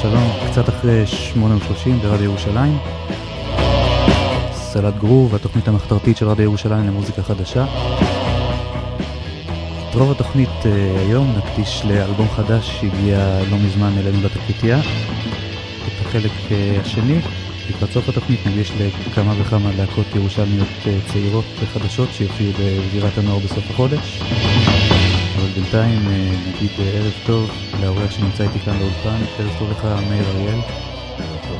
שלום, קצת אחרי 8:30 ברדיו ירושלים. סלט גרוב, התוכנית המחתרתית של רדיו ירושלים למוזיקה חדשה. את רוב התוכנית היום נקדיש לאלבום חדש שהגיע לא מזמן אלינו לתקליטייה. את החלק השני, לקראת סוף התוכנית, נקדיש לכמה וכמה להקות ירושלמיות צעירות וחדשות שיופיעו בזירת הנוער בסוף החודש. אבל בינתיים נגיד ערב טוב לאורח שנמצא איתי כאן לאולפן. ערב טוב לך מאיר אריאל. ערב טוב.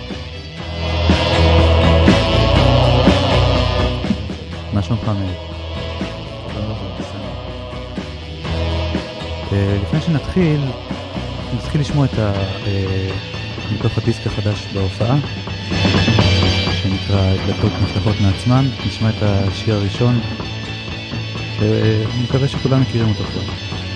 מה שלומך מאיר? לפני שנתחיל, נתחיל לשמוע את מתוך הדיסק החדש בהופעה שנקרא דלתות נפתחות מעצמן. נשמע את השיר הראשון ואני מקווה שכולם מכירים אותו כבר.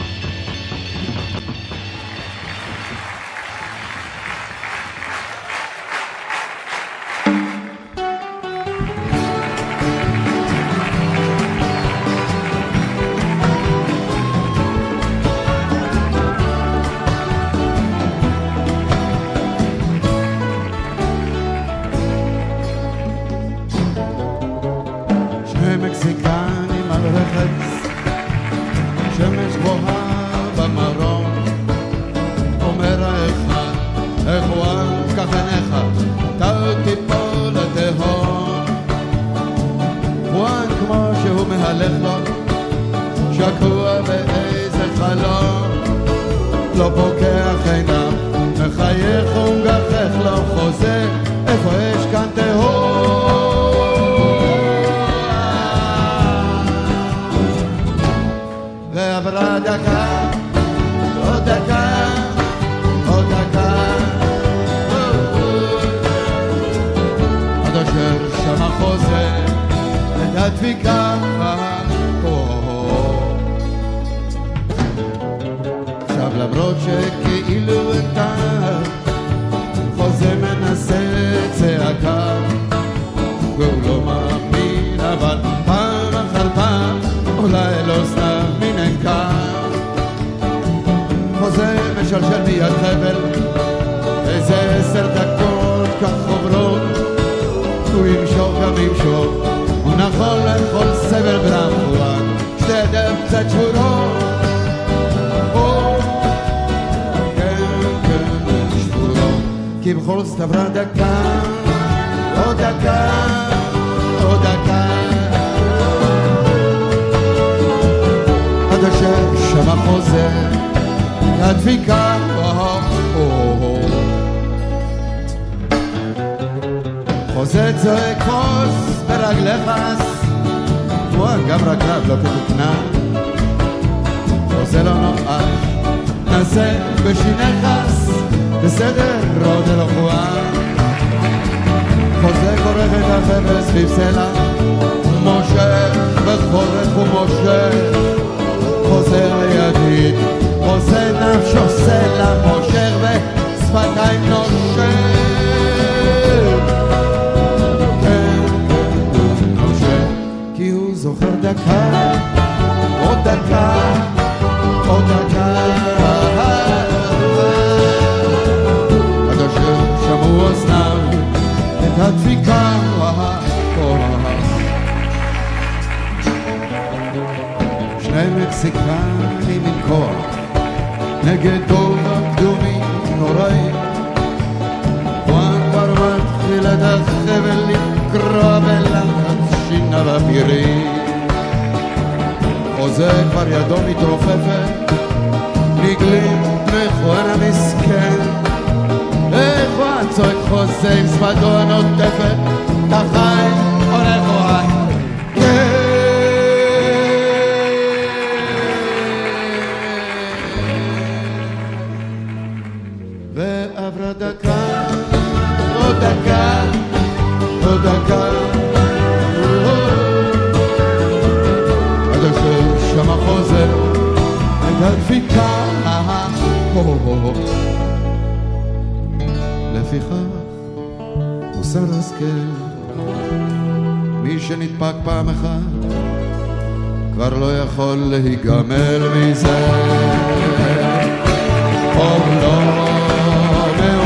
מי שנדפק פעם אחת כבר לא יכול להיגמל מזה. לא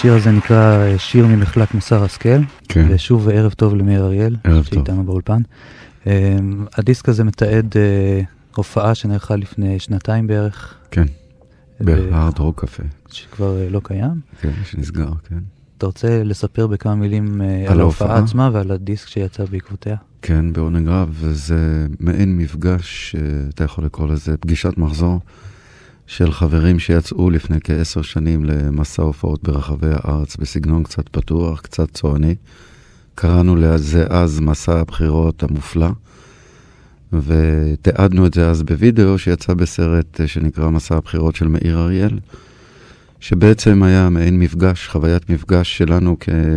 השיר הזה נקרא שיר ממחלק מוסר השכל, כן. ושוב ערב טוב למאיר אריאל, שאיתנו באולפן. הדיסק הזה מתעד הופעה שנערכה לפני 2 בערך. כן, בהארד רוק קפה. שכבר לא קיים. כן, שנסגר, כן. אתה רוצה לספר בכמה מילים על ההופעה עצמה ועל הדיסק שיצא בעקבותיה? כן, בעונג רב, וזה מעין מפגש, אתה יכול לקרוא לזה פגישת מחזור, של חברים שיצאו לפני כ10 שנים למסע הופעות ברחבי הארץ, בסגנון קצת פתוח, קצת צועני. קראנו לזה אז מסע הבחירות המופלא, ותיעדנו את זה אז בווידאו שיצא בסרט שנקרא מסע הבחירות של מאיר אריאל, שבעצם היה מעין מפגש, חוויית מפגש שלנו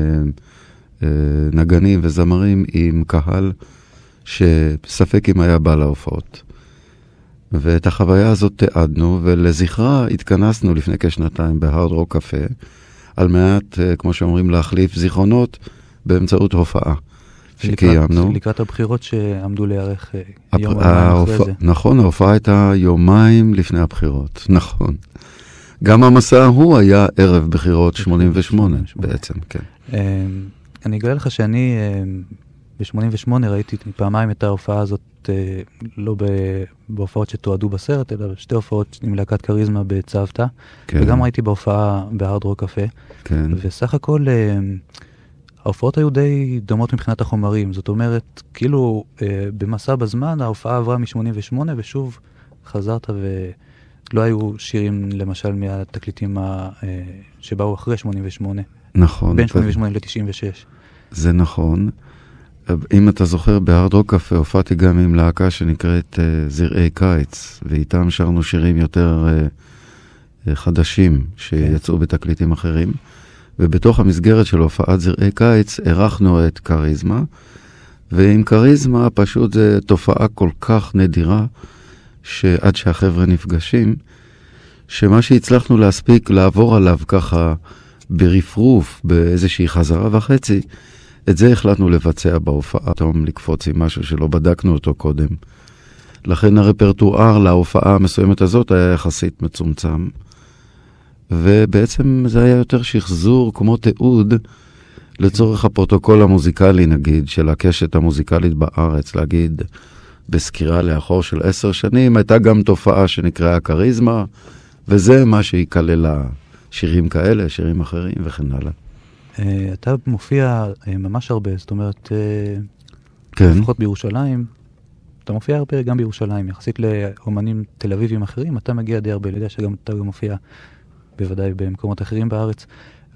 כנגנים וזמרים עם קהל שספק אם היה בא להופעות. ואת החוויה הזאת תיעדנו, ולזכרה התכנסנו לפני כ2 בהארד רוק קפה, על מנת, כמו שאומרים, להחליף זיכרונות באמצעות הופעה שקיימנו. לקראת הבחירות שעמדו להיערך יומיים אחרי זה. נכון, ההופעה הייתה יומיים לפני הבחירות, נכון. גם המסע הוא היה ערב בחירות 88 בעצם, כן. אני אגלה לך שאני ב-88 ראיתי פעמיים את ההופעה הזאת, לא בהופעות שתועדו בסרט, אלא 2 הופעות עם להקת קריזמה בצוותא, וגם ראיתי בהופעה בהארד רוק קפה. כן. וסך הכל ההופעות היו די דומות מבחינת החומרים, זאת אומרת, כאילו במסע בזמן ההופעה עברה מ-88 ושוב חזרת ולא היו שירים למשל מהתקליטים שבאו אחרי 88. נכון. בין 88 ל-96. זה נכון. אם אתה זוכר, בהארד רוק קפה הופעתי גם עם להקה שנקראת זרעי קיץ, ואיתם שרנו שירים יותר חדשים שיצאו בתקליטים אחרים. ובתוך המסגרת של הופעת זרעי קיץ ערכנו את קריזמה, ועם קריזמה פשוט זו תופעה כל כך נדירה, שעד שהחבר'ה נפגשים, שמה שהצלחנו להספיק לעבור עליו ככה ברפרוף, באיזושהי חזרה וחצי, את זה החלטנו לבצע בהופעה, תום לקפוץ עם משהו שלא בדקנו אותו קודם. לכן הרפרטואר להופעה המסוימת הזאת היה יחסית מצומצם, ובעצם זה היה יותר שחזור כמו תיעוד לצורך הפרוטוקול המוזיקלי, נגיד, של הקשת המוזיקלית בארץ, להגיד בסקירה לאחור של 10 שנים, הייתה גם תופעה שנקראה קריזמה, וזה מה שהיא כללה, שירים כאלה, שירים אחרים וכן הלאה. אתה מופיע ממש הרבה, זאת אומרת, כן. לפחות בירושלים, אתה מופיע הרבה גם בירושלים, יחסית לאומנים תל אביבים אחרים, אתה מגיע די הרבה, אני יודע שגם אתה גם מופיע בוודאי במקומות אחרים בארץ,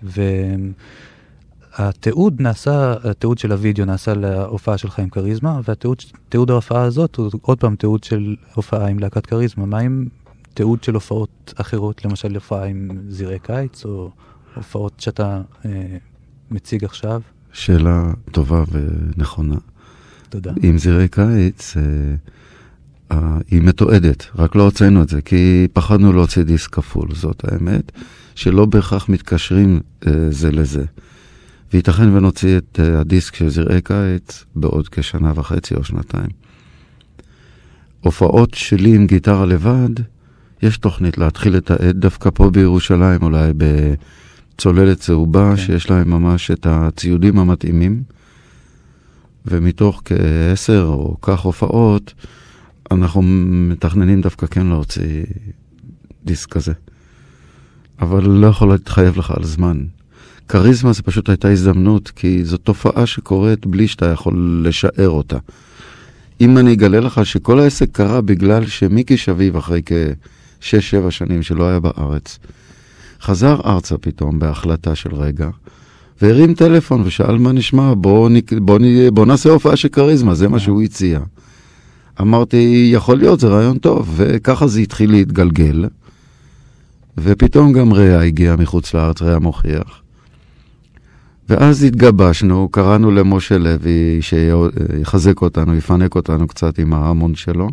והתיעוד של הוידאו נעשה להופעה שלך עם קריזמה, והתיעוד ההופעה הזאת הוא עוד פעם תיעוד של הופעה עם להקת קריזמה. מה עם תיעוד של הופעות אחרות, למשל הופעה עם זרעי קיץ, או הופעות שאתה מציג עכשיו? שאלה טובה ונכונה. תודה. עם זרעי קיץ, היא מתועדת, רק לא הוצאנו את זה, כי פחדנו להוציא דיסק כפול, זאת האמת, שלא בהכרח מתקשרים זה לזה. וייתכן ונוציא את הדיסק של זרעי קיץ בעוד כ1.5 או 2 שנים. הופעות שלי עם גיטרה לבד, יש תוכנית להתחיל את העד דווקא פה בירושלים, אולי בצוללת צהובה, שיש להם ממש את הציודים המתאימים, ומתוך כ10 או כך הופעות, אנחנו מתכננים דווקא כן להוציא דיסק כזה. אבל לא יכול להתחייב לך על זמן. קריזמה זה פשוט הייתה הזדמנות, כי זו תופעה שקורית בלי שאתה יכול לשער אותה. אם אני אגלה לך שכל העסק קרה בגלל שמיקי שביב אחרי כ6-7 שנים שלא היה בארץ, חזר ארצה פתאום בהחלטה של רגע, והרים טלפון ושאל מה נשמע, בוא נעשה הופעה של קריזמה, זה מה שהוא הציע. אמרתי, יכול להיות, זה רעיון טוב, וככה זה התחיל להתגלגל, ופתאום גם ריה הגיע מחוץ לארץ, ריה מוכיח. ואז התגבשנו, קראנו למשה לוי שיחזק אותנו, יפנק אותנו קצת עם ההמון שלו,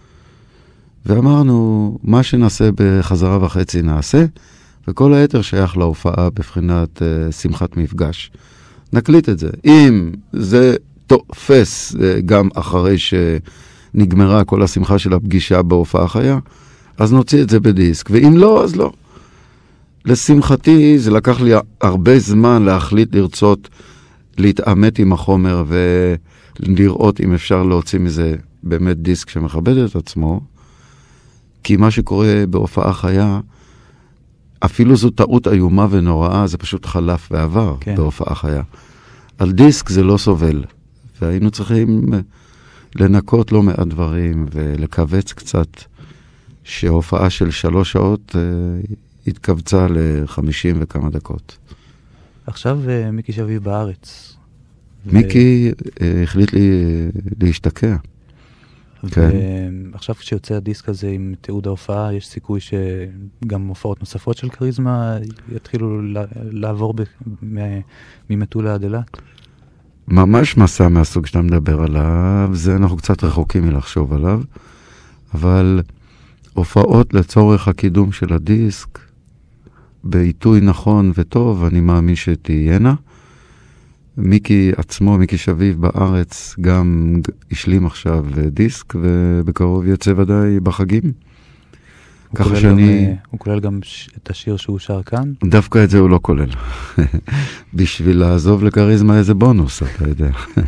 ואמרנו, מה שנעשה בחזרה וחצי נעשה, וכל היתר שייך להופעה בבחינת שמחת מפגש. נקליט את זה. אם זה תופס גם אחרי שנגמרה כל השמחה של הפגישה בהופעה חיה, אז נוציא את זה בדיסק, ואם לא, אז לא. לשמחתי זה לקח לי הרבה זמן להחליט לרצות להתעמת עם החומר ולראות אם אפשר להוציא מזה באמת דיסק שמכבד את עצמו, כי מה שקורה בהופעה חיה, אפילו זו טעות איומה ונוראה, זה פשוט חלף ועבר בהופעה חיה. על דיסק זה לא סובל, והיינו צריכים לנקות לא מעט דברים ולקבץ קצת, שהופעה של 3 שעות התקבצה ל50 וכמה דקות. עכשיו מיקי שביב בארץ. מיקי החליט לי להשתקע. כן. ועכשיו כשיוצא הדיסק הזה עם תיעוד ההופעה, יש סיכוי שגם הופעות נוספות של קריזמה יתחילו לעבור ממטולה עד אילת? ממש מסע מהסוג שאתה מדבר עליו, זה אנחנו קצת רחוקים מלחשוב עליו, אבל הופעות לצורך הקידום של הדיסק, בעיתוי נכון וטוב, אני מאמין שתהיינה. מיקי עצמו, מיקי שביב בארץ, גם השלים עכשיו דיסק, ובקרוב יצא ודאי בחגים. ככה שאני... הוא כולל גם את השיר שהוא שר כאן? דווקא את זה הוא לא כולל. בשביל לעזוב לקריזמה איזה בונוס, אתה יודע.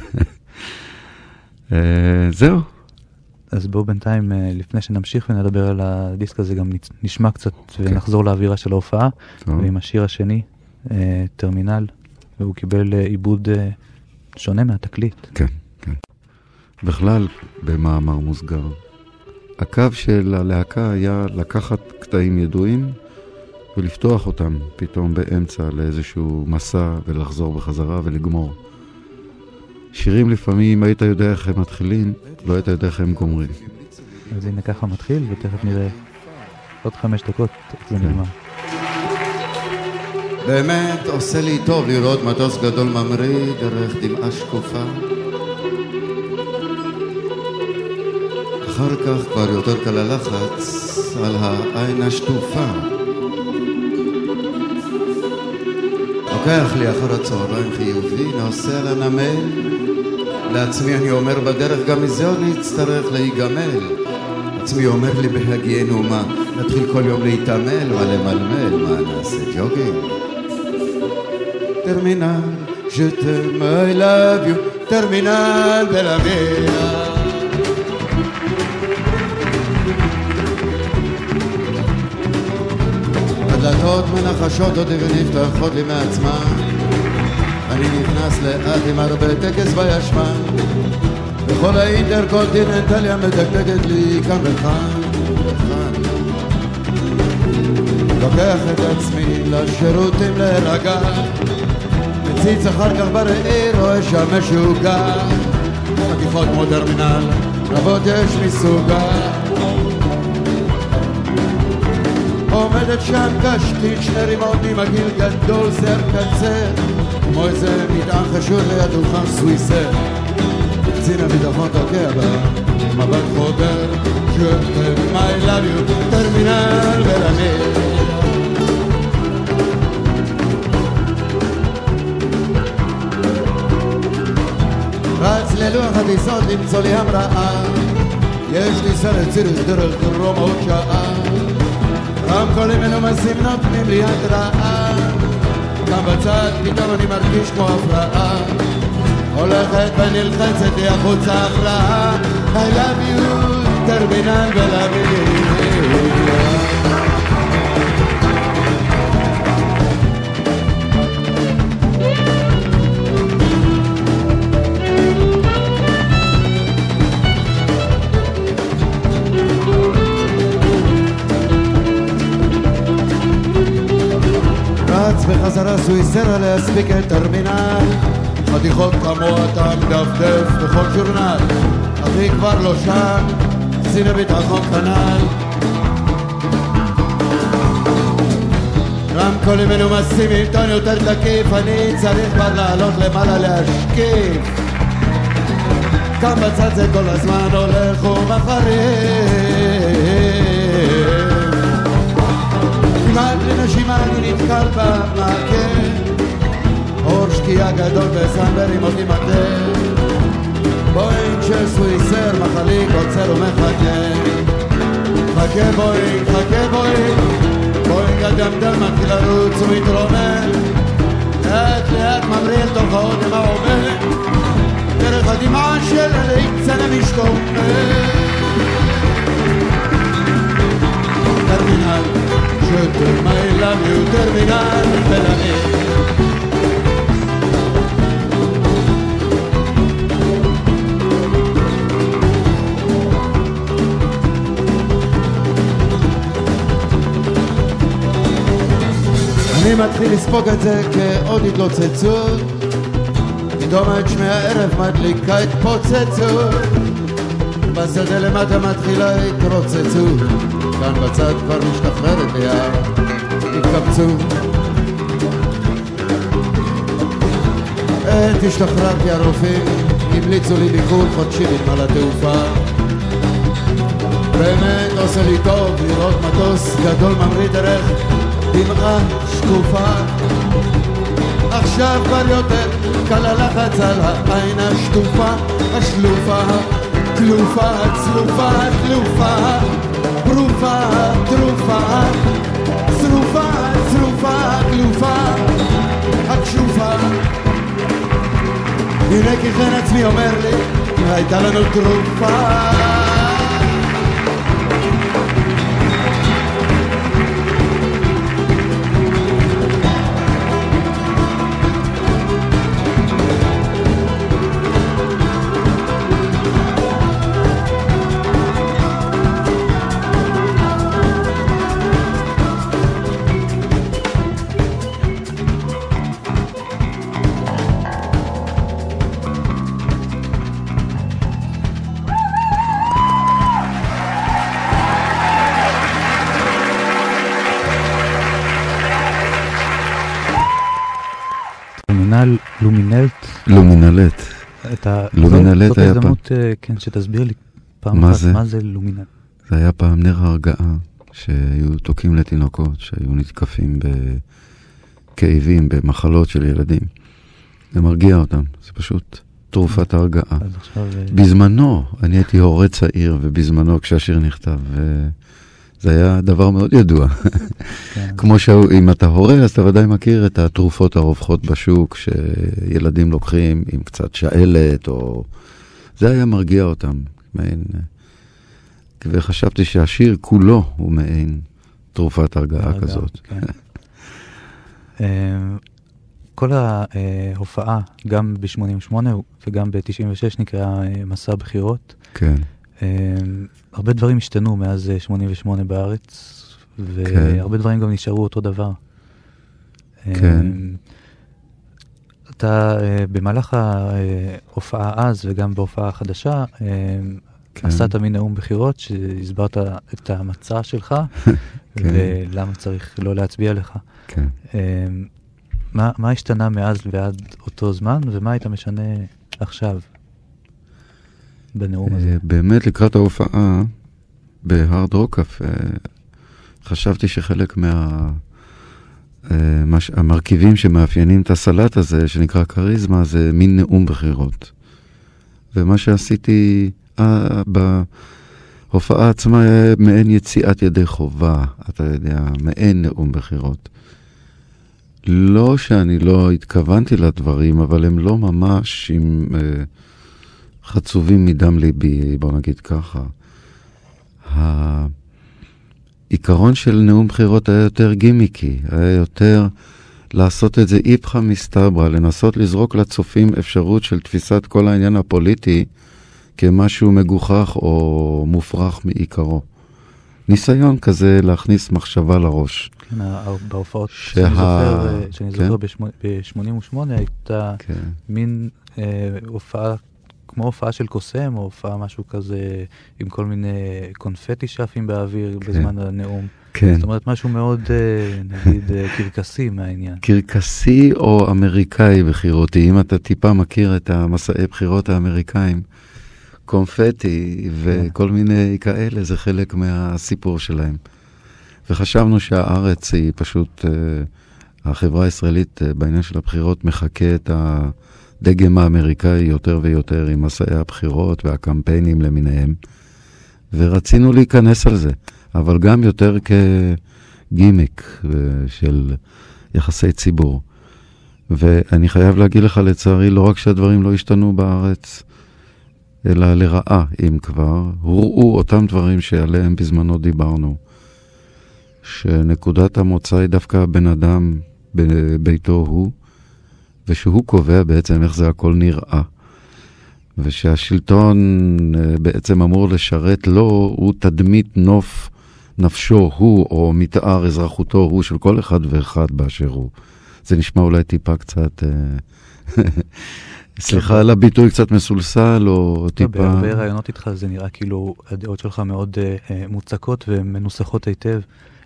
זהו. אז בואו בינתיים, לפני שנמשיך ונדבר על הדיסק הזה, גם נשמע קצת ונחזור לאווירה של ההופעה, ועם השיר השני, טרמינל, והוא קיבל עיבוד שונה מהתקליט. כן, כן. בכלל, במאמר מוסגר, הקו של הלהקה היה לקחת קטעים ידועים ולפתוח אותם פתאום באמצע לאיזשהו מסע ולחזור בחזרה ולגמור. שירים לפעמים, היית יודע איך הם מתחילים, לא היית יודע איך הם גומרים. אז הנה ככה מתחיל, ותכף נראה עוד 5 דקות איך זה נגמר. באמת עושה לי טוב לראות מטוס גדול ממריא דרך דמעה שקופה. אחר כך כבר יותר קל הלחץ על העין השטופה. לוקח לי אחר הצהריים חיובי, נוסע לנמל. לעצמי אני אומר בדרך, גם מזה עוד נצטרך להיגמל. עצמי אומר לי בהגיינו, מה נתחיל כל יום להתעמל, מה למלמל, מה נעשה ג'וגינג? טרמינל, je t'aime, I love you, טרמינל בלמיה. הדלתות מנחשות אותי ונפתחות לי מעצמן. אני נכנס לאט עם הרבה טקס וישמן. בכל האינטרקונטיננטליה מדקדקת לי כאן וכאן. לוקח את עצמי לשירותים להירגע. מציץ אחר כך בראי, רואה שם משוגע. חתיכות כמו טרמינל, רבות יש מסוגה. עומדת שם קשתית, 2 רימונים, הגיל גדול, שיער קצר, כמו איזה מטען חשוד ליד דוכן סוויסר. קצין הביטחון תוקע בה, מבט חודר, שואלתם, I love you, טרמינל ולמי. רץ ללוח הטיסות למצוא לי המראה, יש לי סרט ציריך דרך רומא עוד שעה. רמקולים מנומסים נותנים לי התראה, גם בצד פתאום אני מרגיש כמו הפרעה, הולכת ונלחצת לי החוצה הפרעה. I love you, טרמינל ולמי. בחזרה סוויסרה להספיק את טרמינל, חתיכות כמוה אתה מדפדף בכל ז'ורנל. אחי כבר לא שם, קצין הביטחון כנ"ל. רמקולים מנומסים עם טון יותר תקיף, אני צריך כבר לעלות למעלה להשקיף. כאן בצד זה כל הזמן הולך ומחריף. כמעט לנשימה אני נתקל במעקה, אור שקיעה גדול וסנברים אותי מטה. בואינג של סוויסר מחליק עוצר ומחכה. חכה בואינג, חכה בואינג, בואינג הגמדם מתחיל לרוץ ומתרומם, לאט לאט ממריא אל תוך האודם העובד, דרך הדמעה של הליצן המשתומם. טרמינל, שוטר my love you, טרמינל תל אביב. אני מתחיל לספוג את זה כעוד התלוצצות, פתאום את שמי הערב מדליקה התפוצצות, בשדה למטה מתחילה התרוצצות, כאן בצד כבר משתחררת ליד התקבצות. עת השתחררתי הרופאים המליצו לי ביקור חודשי בנמל התעופה, באמת עושה לי טוב לראות מטוס גדול ממריא דרך דמעה שקופה. עכשיו כבר יותר קל הלחץ על העין השטופה, השלופה, תלופה, צלופה, תלופה, פרופה, תרופה, צרופה, צרופה, תלופה, הקשופה. הנה כי כן עצמי אומר לי, הייתה לנו תרופה. לומינלט. לומינלט היה פעם. זאת הזדמנות, כן, שתסביר לי פעם אחת מה זה לומינלט. זה היה פעם נר הרגעה שהיו תוקים לתינוקות, שהיו נתקפים בכאבים, במחלות של ילדים. זה מרגיע אותם, זה פשוט תרופת הרגעה. בזמנו, אני הייתי הורה צעיר, ובזמנו כשהשיר נכתב, זה היה דבר מאוד ידוע. כמו שאם אתה הורה, אז אתה ודאי מכיר את התרופות הרווחות בשוק, שילדים לוקחים עם קצת שאלת, או... זה היה מרגיע אותם, מעין... וחשבתי שהשיר כולו הוא מעין תרופת הרגעה כזאת. כל ההופעה, גם ב-88 וגם ב-96, נקרא מסע בחירות. כן. הרבה דברים השתנו מאז 88 בארץ, והרבה דברים גם נשארו אותו דבר. כן. אתה במהלך ההופעה אז וגם בהופעה החדשה, עשת מין נאום בחירות שהסברת את המצע שלך, ולמה צריך לא להצביע לך. כן. מה השתנה מאז ועד אותו זמן, ומה היית משנה עכשיו? בנאום הזה. באמת לקראת ההופעה בהארד רוק קפה, חשבתי שחלק המרכיבים שמאפיינים את הסלט הזה, שנקרא קריזמה, זה מין נאום בחירות. ומה שעשיתי בהופעה עצמה היה מעין יציאת ידי חובה, אתה יודע, מעין נאום בחירות. לא שאני לא התכוונתי לדברים, אבל הם לא ממש עם... חצובים מדם ליבי, בוא נגיד ככה. העיקרון של נאום בחירות היה יותר גימיקי, היה יותר לעשות את זה איפכה מסתברא, לנסות לזרוק לצופים אפשרות של תפיסת כל העניין הפוליטי כמשהו מגוחך או מופרך מעיקרו. ניסיון כזה להכניס מחשבה לראש. כן, בהופעות שאני זוכר ב-88 הייתה מין הופעה כמו הופעה של קוסם, או הופעה משהו כזה, עם כל מיני קונפטי שפים באוויר בזמן הנאום. כן. זאת אומרת, משהו מאוד, נגיד, קרקסי מהעניין. קרקסי או אמריקאי בחירותי. אם אתה טיפה מכיר את המסעי בחירות האמריקאים, קונפטי וכל מיני כאלה, זה חלק מהסיפור שלהם. וחשבנו שהארץ היא פשוט, החברה הישראלית בעניין של הבחירות מחכה את הדגם האמריקאי יותר ויותר עם מסעי הבחירות והקמפיינים למיניהם, ורצינו להיכנס על זה, אבל גם יותר גימיק של יחסי ציבור. ואני חייב להגיד לך לצערי, לא רק שהדברים לא השתנו בארץ, אלא לרעה, אם כבר, הוראו אותם דברים שעליהם בזמנו דיברנו, שנקודת המוצא היא דווקא הבן אדם בביתו הוא, ושהוא קובע בעצם איך זה הכל נראה. ושהשלטון בעצם אמור לשרת לו, הוא תדמית נפשו הוא, או מתאר אזרחותו הוא של כל אחד ואחד באשר הוא. זה נשמע אולי טיפה קצת, סליחה על הביטוי, קצת מסולסל, או טיפה... בהרבה רעיונות איתך זה נראה כאילו הדעות שלך מאוד מוצקות ומנוסחות היטב,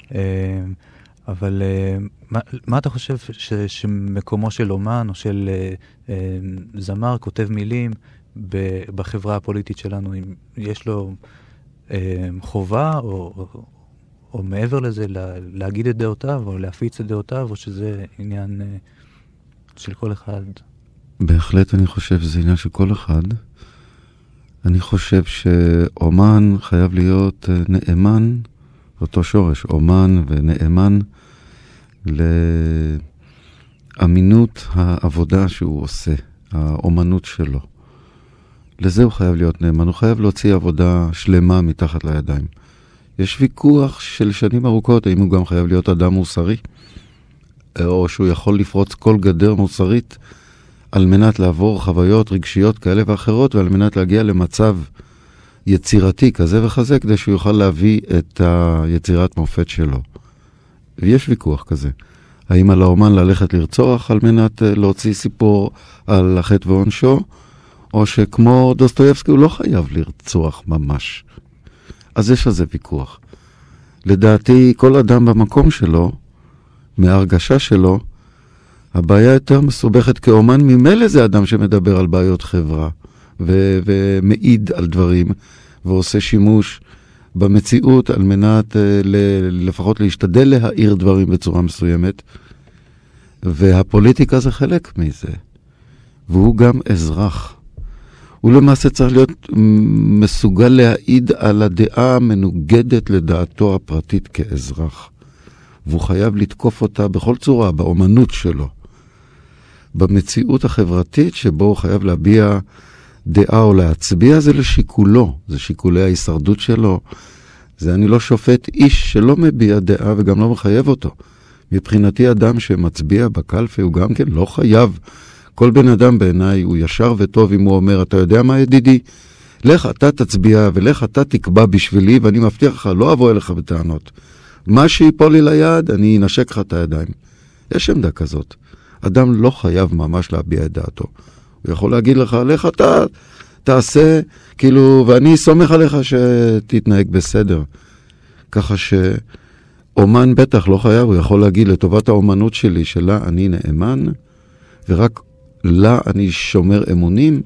אבל מה אתה חושב שמקומו של אומן או של זמר כותב מילים בחברה הפוליטית שלנו, אם יש לו חובה או מעבר לזה להגיד את דעותיו או להפיץ את דעותיו, או שזה עניין של כל אחד? בהחלט אני חושב שזה עניין של כל אחד. אני חושב שאומן חייב להיות נאמן, אותו שורש, אומן ונאמן, לאמינות העבודה שהוא עושה, האומנות שלו. לזה הוא חייב להיות נאמן, הוא חייב להוציא עבודה שלמה מתחת לידיים. יש ויכוח של שנים ארוכות, האם הוא גם חייב להיות אדם מוסרי, או שהוא יכול לפרוץ כל גדר מוסרית, על מנת לעבור חוויות רגשיות כאלה ואחרות, ועל מנת להגיע למצב יצירתי כזה וכזה, כדי שהוא יוכל להביא את היצירת מופת שלו. ויש ויכוח כזה. האם על האומן ללכת לרצוח על מנת להוציא סיפור על החטא ועונשו, או שכמו דוסטויבסקי הוא לא חייב לרצוח ממש. אז יש על זה ויכוח. לדעתי, כל אדם במקום שלו, מההרגשה שלו, הבעיה יותר מסובכת כאומן, ממילא זה אדם שמדבר על בעיות חברה, ומעיד על דברים, ועושה שימוש במציאות על מנת לפחות להשתדל להעיר דברים בצורה מסוימת, והפוליטיקה זה חלק מזה, והוא גם אזרח. הוא למעשה צריך להיות מסוגל להעיד על הדעה המנוגדת לדעתו הפרטית כאזרח, והוא חייב לתקוף אותה בכל צורה, באומנות שלו. במציאות החברתית שבו הוא חייב להביע דעה או להצביע, זה לשיקולו, זה שיקולי ההישרדות שלו. זה אני לא שופט איש שלא מביע דעה וגם לא מחייב אותו. מבחינתי אדם שמצביע בקלפי הוא גם כן לא חייב. כל בן אדם בעיניי הוא ישר וטוב אם הוא אומר, אתה יודע מה ידידי? לך אתה תצביע ולך אתה תקבע בשבילי, ואני מבטיח לך, לא אבוא אליך בטענות. מה שיפול לי ליד, אני אנשק לך את הידיים. יש עמדה כזאת. אדם לא חייב ממש להביע את דעתו. הוא יכול להגיד לך, לך אתה תעשה, כאילו, ואני סומך עליך שתתנהג בסדר. ככה שאומן בטח לא חייב, הוא יכול להגיד לטובת האומנות שלי, שלה אני נאמן, ורק לה אני שומר אמונים.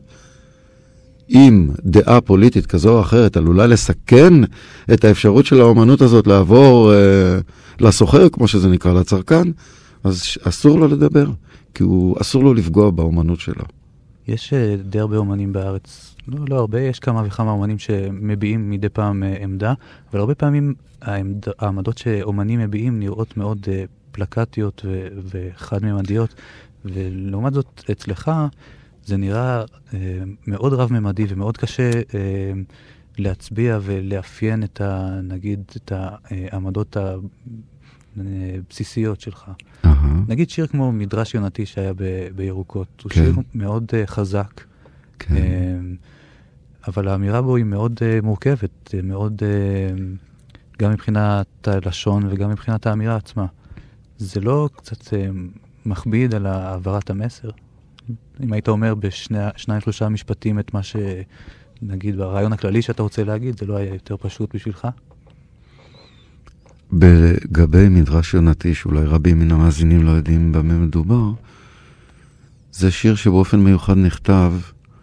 אם דעה פוליטית כזו או אחרת עלולה לסכן את האפשרות של האומנות הזאת לעבור לסוחר, כמו שזה נקרא, לצרכן, אז אסור לו לדבר, כי אסור לו לפגוע באומנות שלו. יש די הרבה אומנים בארץ, לא הרבה, יש כמה וכמה אומנים שמביעים מדי פעם עמדה, אבל הרבה פעמים העמדות שאומנים מביעים נראות מאוד פלקטיות וחד-ממדיות, ולעומת זאת אצלך זה נראה מאוד רב-ממדי ומאוד קשה להצביע ולאפיין נגיד את העמדות הבסיסיות שלך. נגיד שיר כמו מדרש יונתי שהיה בירוקות, הוא שיר מאוד חזק, אבל האמירה בו היא מאוד מורכבת, מאוד גם מבחינת הלשון וגם מבחינת האמירה עצמה. זה לא קצת מכביד על העברת המסר? אם היית אומר בשניים-שלושה משפטים את מה שנגיד ברעיון הכללי שאתה רוצה להגיד, זה לא היה יותר פשוט בשבילך? בגבי מדרש יונתי, שאולי רבים מן המאזינים לא יודעים במה מדובר, זה שיר שבאופן מיוחד נכתב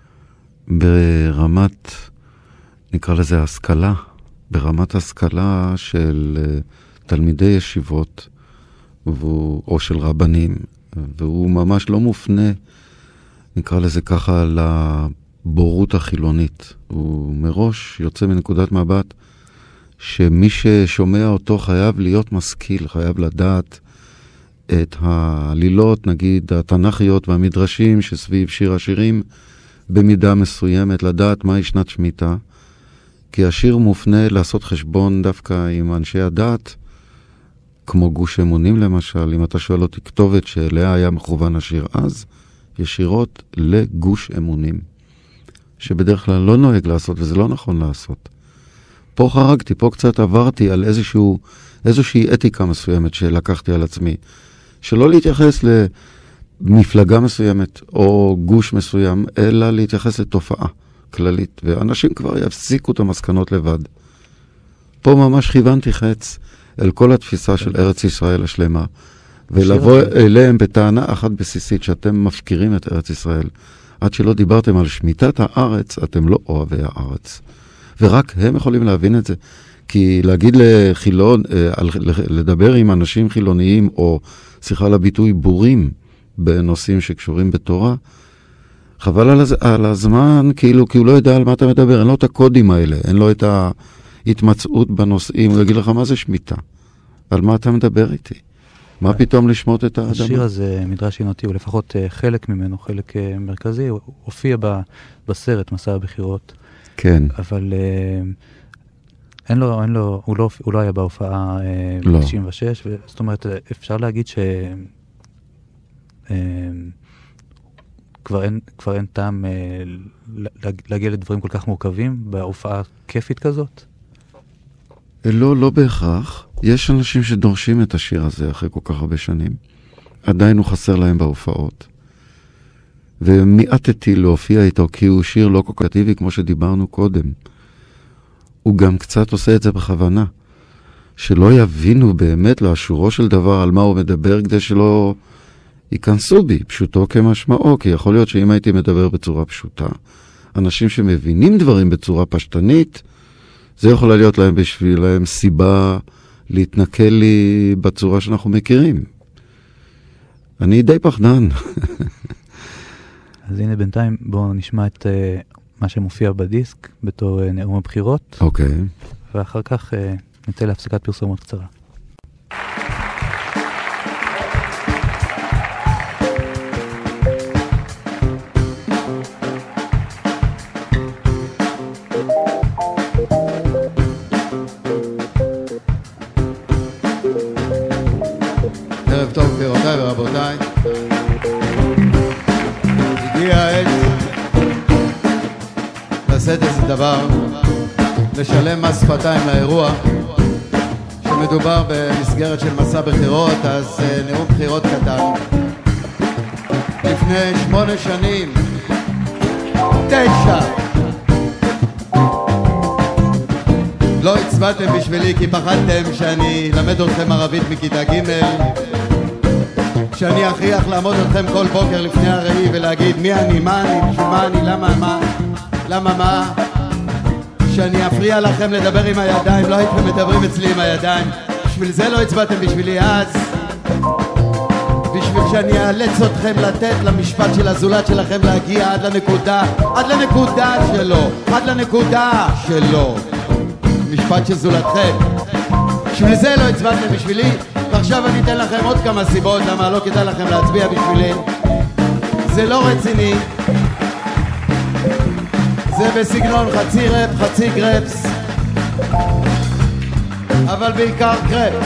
ברמת, נקרא לזה השכלה, ברמת השכלה של תלמידי ישיבות, או של רבנים, והוא ממש לא מופנה, נקרא לזה ככה, לבורות החילונית. הוא מראש יוצא מנקודת מבט שמי ששומע אותו חייב להיות משכיל, חייב לדעת את העלילות, נגיד, התנ"כיות והמדרשים שסביב שיר השירים, במידה מסוימת, לדעת מהי שנת שמיטה, כי השיר מופנה לעשות חשבון דווקא עם אנשי הדת, כמו גוש אמונים למשל. אם אתה שואל אותי כתובת שאליה היה מכוון השיר אז, ישירות לגוש אמונים, שבדרך כלל לא נוהג לעשות, וזה לא נכון לעשות. פה חרגתי, פה קצת עברתי על איזושהי אתיקה מסוימת שלקחתי על עצמי, שלא להתייחס למפלגה מסוימת או גוש מסוים, אלא להתייחס לתופעה כללית, ואנשים כבר יפסיקו את המסקנות לבד. פה ממש כיוונתי חץ אל כל התפיסה של ארץ ישראל השלמה, ולבוא אליהם בטענה אחת בסיסית, שאתם מפקירים את ארץ ישראל. עד שלא דיברתם על שמיטת הארץ, אתם לא אוהבי הארץ. ורק הם יכולים להבין את זה. כי להגיד לחילון, לדבר עם אנשים חילוניים, או שיחה לביטוי בורים, בנושאים שקשורים בתורה, חבל על הזמן, כאילו, כי הוא לא יודע על מה אתה מדבר, אין לו את הקודים האלה, אין לו את ההתמצאות בנושאים, הוא יגיד לך מה זה שמיטה, על מה אתה מדבר איתי, מה פתאום לשמות את האדמה. השיר הזה, מדרש ינותי, הוא לפחות חלק ממנו, חלק מרכזי, הוא הופיע בסרט מסע הבחירות. כן. אבל הוא לא היה בהופעה ב-96, זאת אומרת, אפשר להגיד כבר אין טעם להגיע לדברים כל כך מורכבים בהופעה כיפית כזאת? לא בהכרח. יש אנשים שדורשים את השיר הזה אחרי כל כך הרבה שנים. עדיין הוא חסר להם בהופעות. ומיעטתי להופיע איתו, כי הוא שיר לא קוקטיבי כמו שדיברנו קודם. הוא גם קצת עושה את זה בכוונה. שלא יבינו באמת לאשורו של דבר על מה הוא מדבר, כדי שלא ייכנסו בי, פשוטו כמשמעו, כי יכול להיות שאם הייתי מדבר בצורה פשוטה, אנשים שמבינים דברים בצורה פשטנית, זה יכול להיות להם בשבילם סיבה להתנכל לי בצורה שאנחנו מכירים. אני די פחדן. אז הנה בינתיים בואו נשמע את מה שמופיע בדיסק בתור נאום הבחירות. אוקיי. ואחר כך נצא להפסקת פרסומות קצרה. ערב טוב גבירותיי ורבותיי, הגיע העת לשאת איזה דבר, לשלם מס שפתיים לאירוע. שמדובר במסגרת של מסע בחירות, אז נאום בחירות קטן. לפני 8 שנים, 9, לא הצבעתם בשבילי כי פחדתם שאני למד אתכם ערבית מכיתה ג', שאני אכריח לעמוד אתכם כל בוקר לפני הראי ולהגיד מי אני, מה אני, בשביל מה אני, למה מה, שאני אפריע לכם לדבר עם הידיים. לא הייתם מדברים אצלי עם הידיים, בשביל זה לא הצבעתם בשבילי אז, בשביל שאני אאלץ אתכם לתת למשפט של הזולת שלכם להגיע עד לנקודה שלו, משפט של זולתכם. בשביל זה לא הצבעתם בשבילי, ועכשיו אני אתן לכם עוד כמה סיבות למה לא כדאי לכם להצביע בשבילי. זה לא רציני, זה בסגנון חצי רפ, חצי גרפס, אבל בעיקר קרפ.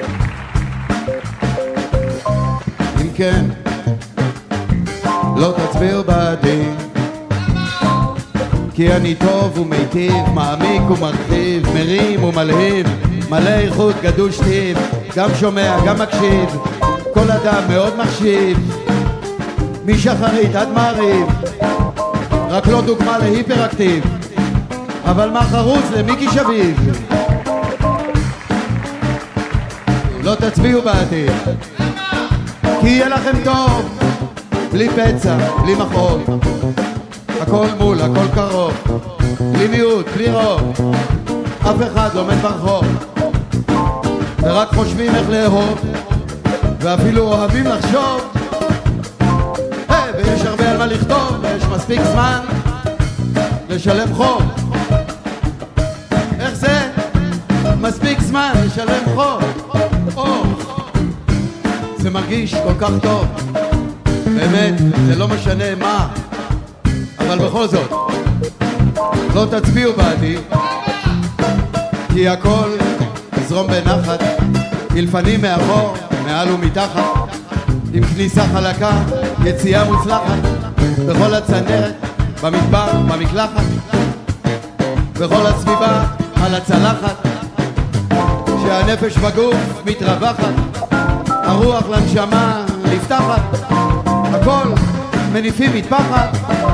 אם כן, לא תצביעו בעדי, כי אני טוב ומיטיב, מעמיק ומרחיב, מרים ומלהיב, מלא איכות, גדוש טיב, גם שומע, גם מקשיב, כל אדם מאוד מחשיב, משחרית עד מעריב, רק לא דוגמה להיפראקטיב, אבל מה חרוץ למיקי שביב. לא תצביעו בעתיד, כי יהיה לכם טוב, בלי פצע, בלי מחול, הכל מול, הכל קרוב, בלי מיעוט, בלי רוב, אף אחד לא מת ברחוב, ורק חושבים איך לאהוב, ואפילו אוהבים לחשוב, ויש הרבה על מה לכתוב, ויש מספיק זמן לשלם חוב. איך זה? מספיק זמן לשלם חוב. זה מרגיש כל כך טוב, באמת, זה לא משנה מה, אבל בכל זאת, לא תצביעו בעדי, כי הכל יזרום בנחת, מלפנים מאחור, מעל ומתחת, עם כניסה חלקה, יציאה מוצלחת, בכל הצנרת, במדבר, במקלחת, בכל הסביבה, על הצלחת, שהנפש בגוף מתרווחת, הרוח לנשמה נפתחת, הכל מניפים מטפחת,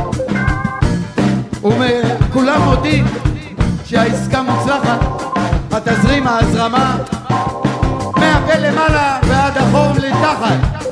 וכולם מודים שהעסקה מוצלחת, התזרים, ההזרמה, מהפה למעלה ועד החור לתחת.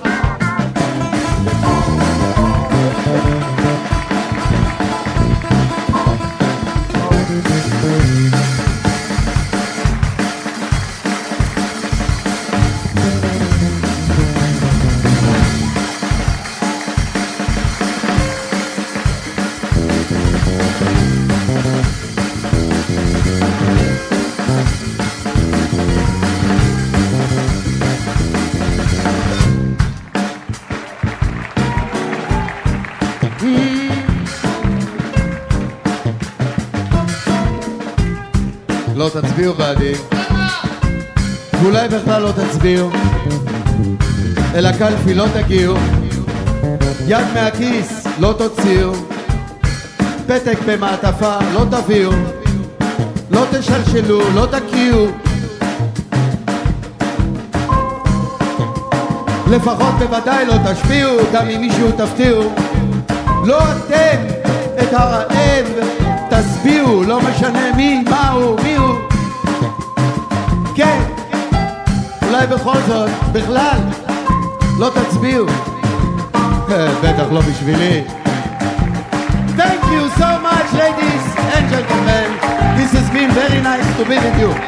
לא תצביעו בעדי, ואולי בכלל לא תצביעו, אל הקלפי לא תגיעו, יד מהכיס לא תוציאו, פתק במעטפה לא תביאו, לא תשלשלו, לא תקיעו, לפחות בוודאי לא תשפיעו, גם אם מישהו תפתיעו, לא אתם את הרעב תסביעו, לא משנה מי, מהו, מיהו. כן, אולי בכל זאת, בכלל, לא תצביעו. בטח לא בשבילי. Thank you so much, ladies and gentlemen. This has been very nice to be with you.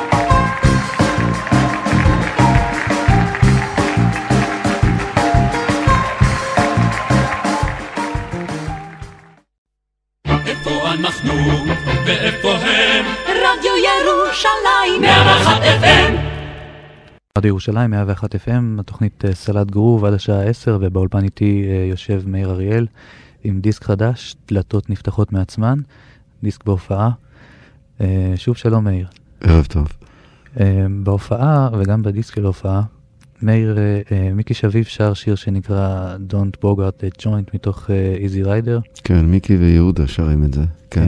אנחנו ואיפה הם רדיו ירושלים 101 FM. רדיו ירושלים 101 FM, התוכנית סלט גרוב עד השעה 10, ובאולפן איתי יושב מאיר אריאל עם דיסק חדש, דלתות נפתחות מעצמן, דיסק בהופעה. שוב שלום מאיר. ערב טוב. בהופעה וגם בדיסק של ההופעה, מאיר, מיקי שביב שר שיר שנקרא Don't Bogart the Joint מתוך Easy Rider. כן, מיקי ויהודה שרים את זה, כן.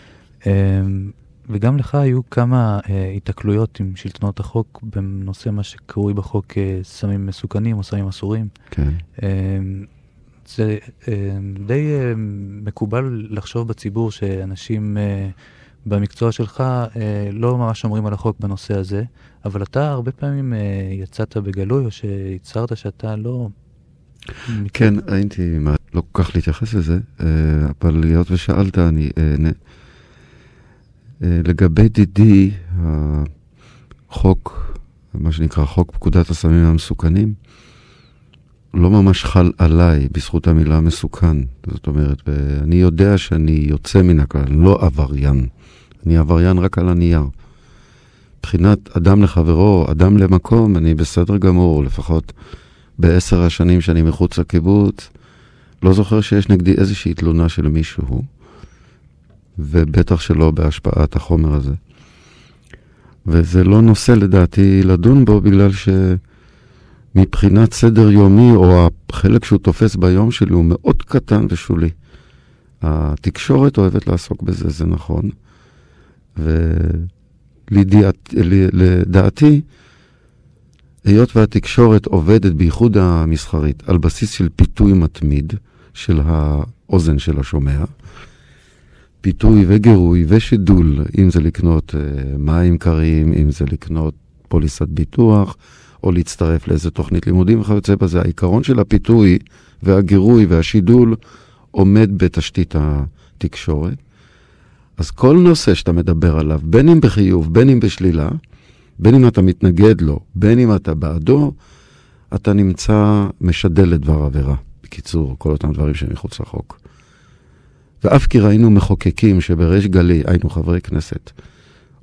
וגם לך היו כמה התקלויות עם שלטונות החוק בנושא מה שקרוי בחוק סמים מסוכנים או סמים אסורים. כן. זה די מקובל לחשוב בציבור שאנשים במקצוע שלך לא ממש אומרים על החוק בנושא הזה, אבל אתה הרבה פעמים יצאת בגלוי או שהצהרת שאתה לא... כן, הייתי לא כל כך להתייחס לזה, אבל להיות ושאלת, אני... לגבי דידי, החוק, מה שנקרא חוק פקודת הסמים המסוכנים, לא ממש חל עליי בזכות המילה מסוכן. זאת אומרת, אני יודע שאני יוצא מן הכלל, אני לא עבריין. אני עבריין רק על הנייר. מבחינת אדם לחברו, אדם למקום, אני בסדר גמור, לפחות ב10 השנים שאני מחוץ לקיבוץ, לא זוכר שיש נגדי איזושהי תלונה של מישהו, ובטח שלא בהשפעת החומר הזה. וזה לא נושא לדעתי לדון בו, בגלל שמבחינת סדר יומי, או החלק שהוא תופס ביום שלי, הוא מאוד קטן ושולי. התקשורת אוהבת לעסוק בזה, זה נכון. ולדעתי, היות והתקשורת עובדת בייחוד המסחרית, על בסיס של פיתוי מתמיד של האוזן של השומע, פיתוי וגירוי ושידול, אם זה לקנות מים קרים, אם זה לקנות פוליסת ביטוח, או להצטרף לאיזה תוכנית לימודים וכיוצא בזה. העיקרון של הפיתוי והגירוי והשידול עומד בתשתית התקשורת. אז כל נושא שאתה מדבר עליו, בין אם בחיוב, בין אם בשלילה, בין אם אתה מתנגד לו, בין אם אתה בעדו, אתה נמצא משדל לדבר עבירה. בקיצור, כל אותם דברים שמחוץ לחוק. ואף כי ראינו מחוקקים שבריש גלי, היינו חברי כנסת,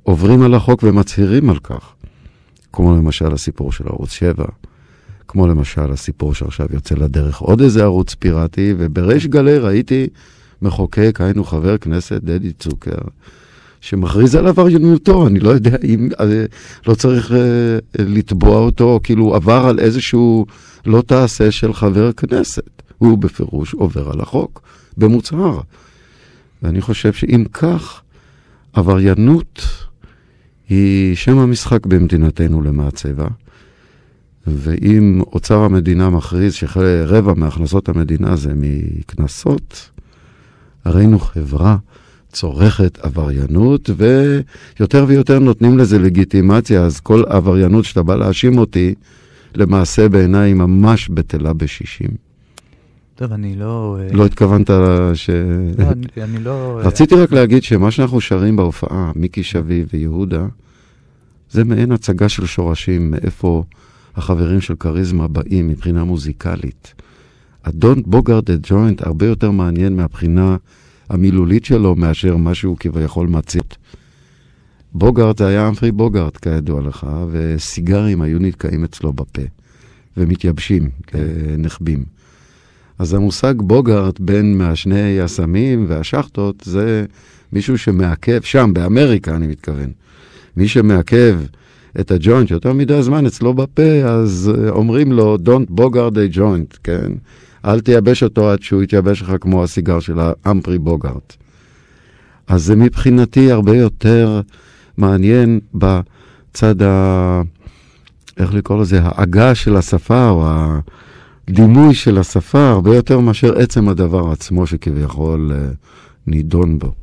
עוברים על החוק ומצהירים על כך. כמו למשל הסיפור של ערוץ 7, כמו למשל הסיפור שעכשיו יוצא לדרך עוד איזה ערוץ פיראטי, ובריש גלי ראיתי מחוקק, היינו חבר כנסת דדי צוקר, שמכריז על עבריינותו, אני לא יודע אם לא צריך לתבוע אותו, כאילו עבר על איזשהו לא תעשה של חבר כנסת. הוא בפירוש עובר על החוק, במוצהר. ואני חושב שאם כך, עבריינות היא שם המשחק במדינתנו למעצבה, ואם אוצר המדינה מכריז שרבע מהכנסות המדינה זה מכנסות, הראינו חברה צורכת עבריינות, ויותר ויותר נותנים לזה לגיטימציה, אז כל עבריינות שאתה בא להאשים אותי, למעשה בעיניי ממש בטלה ב-60. טוב, אני לא... לא התכוונת ש... לא, אני לא... רציתי רק להגיד שמה שאנחנו שרים בהופעה, מיקי שבי ויהודה, זה מעין הצגה של שורשים, מאיפה החברים של קריזמה באים מבחינה מוזיקלית. ה-Don't Bogart a Joint הרבה יותר מעניין מהבחינה המילולית שלו מאשר משהו כביכול מצית. בוגארט זה היה אמפרי בוגארט, כידוע לך, וסיגרים היו נתקעים אצלו בפה, ומתייבשים, נחבים. אז המושג בוגארט בין מהשני הסמים והשחטות, זה מישהו שמעכב, שם באמריקה אני מתכוון, מי שמעכב את הג'וינט יותר מדי זמן אצלו בפה, אז אומרים לו, Don't Bogart a Joint, כן? אל תייבש אותו עד שהוא יתייבש לך כמו הסיגר של האמפרי בוגארט. אז זה מבחינתי הרבה יותר מעניין בצד איך לקרוא לזה, העגה של השפה, או הדימוי של השפה, הרבה יותר מאשר עצם הדבר עצמו שכביכול נידון בו.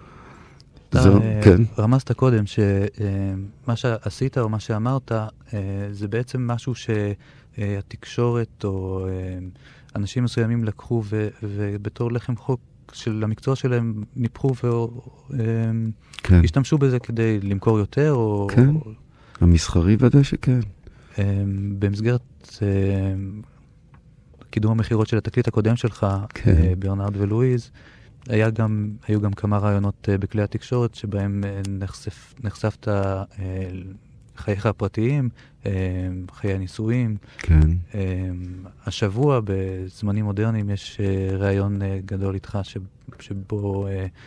כן. רמזת קודם שמה שעשית או מה שאמרת, זה בעצם משהו שהתקשורת או אנשים מסוימים לקחו ובתור לחם חוק של המקצוע שלהם ניפחו והשתמשו בזה כדי למכור יותר או... כן, המסחרי ודאי שכן. במסגרת קידום המחירות של התקליט הקודם שלך, ברנרד ולואיז, היו גם כמה רעיונות בכלי התקשורת שבהם נחשפת חייך הפרטיים, חיי הנישואים. כן. השבוע בזמנים מודרניים יש רעיון גדול איתך שבו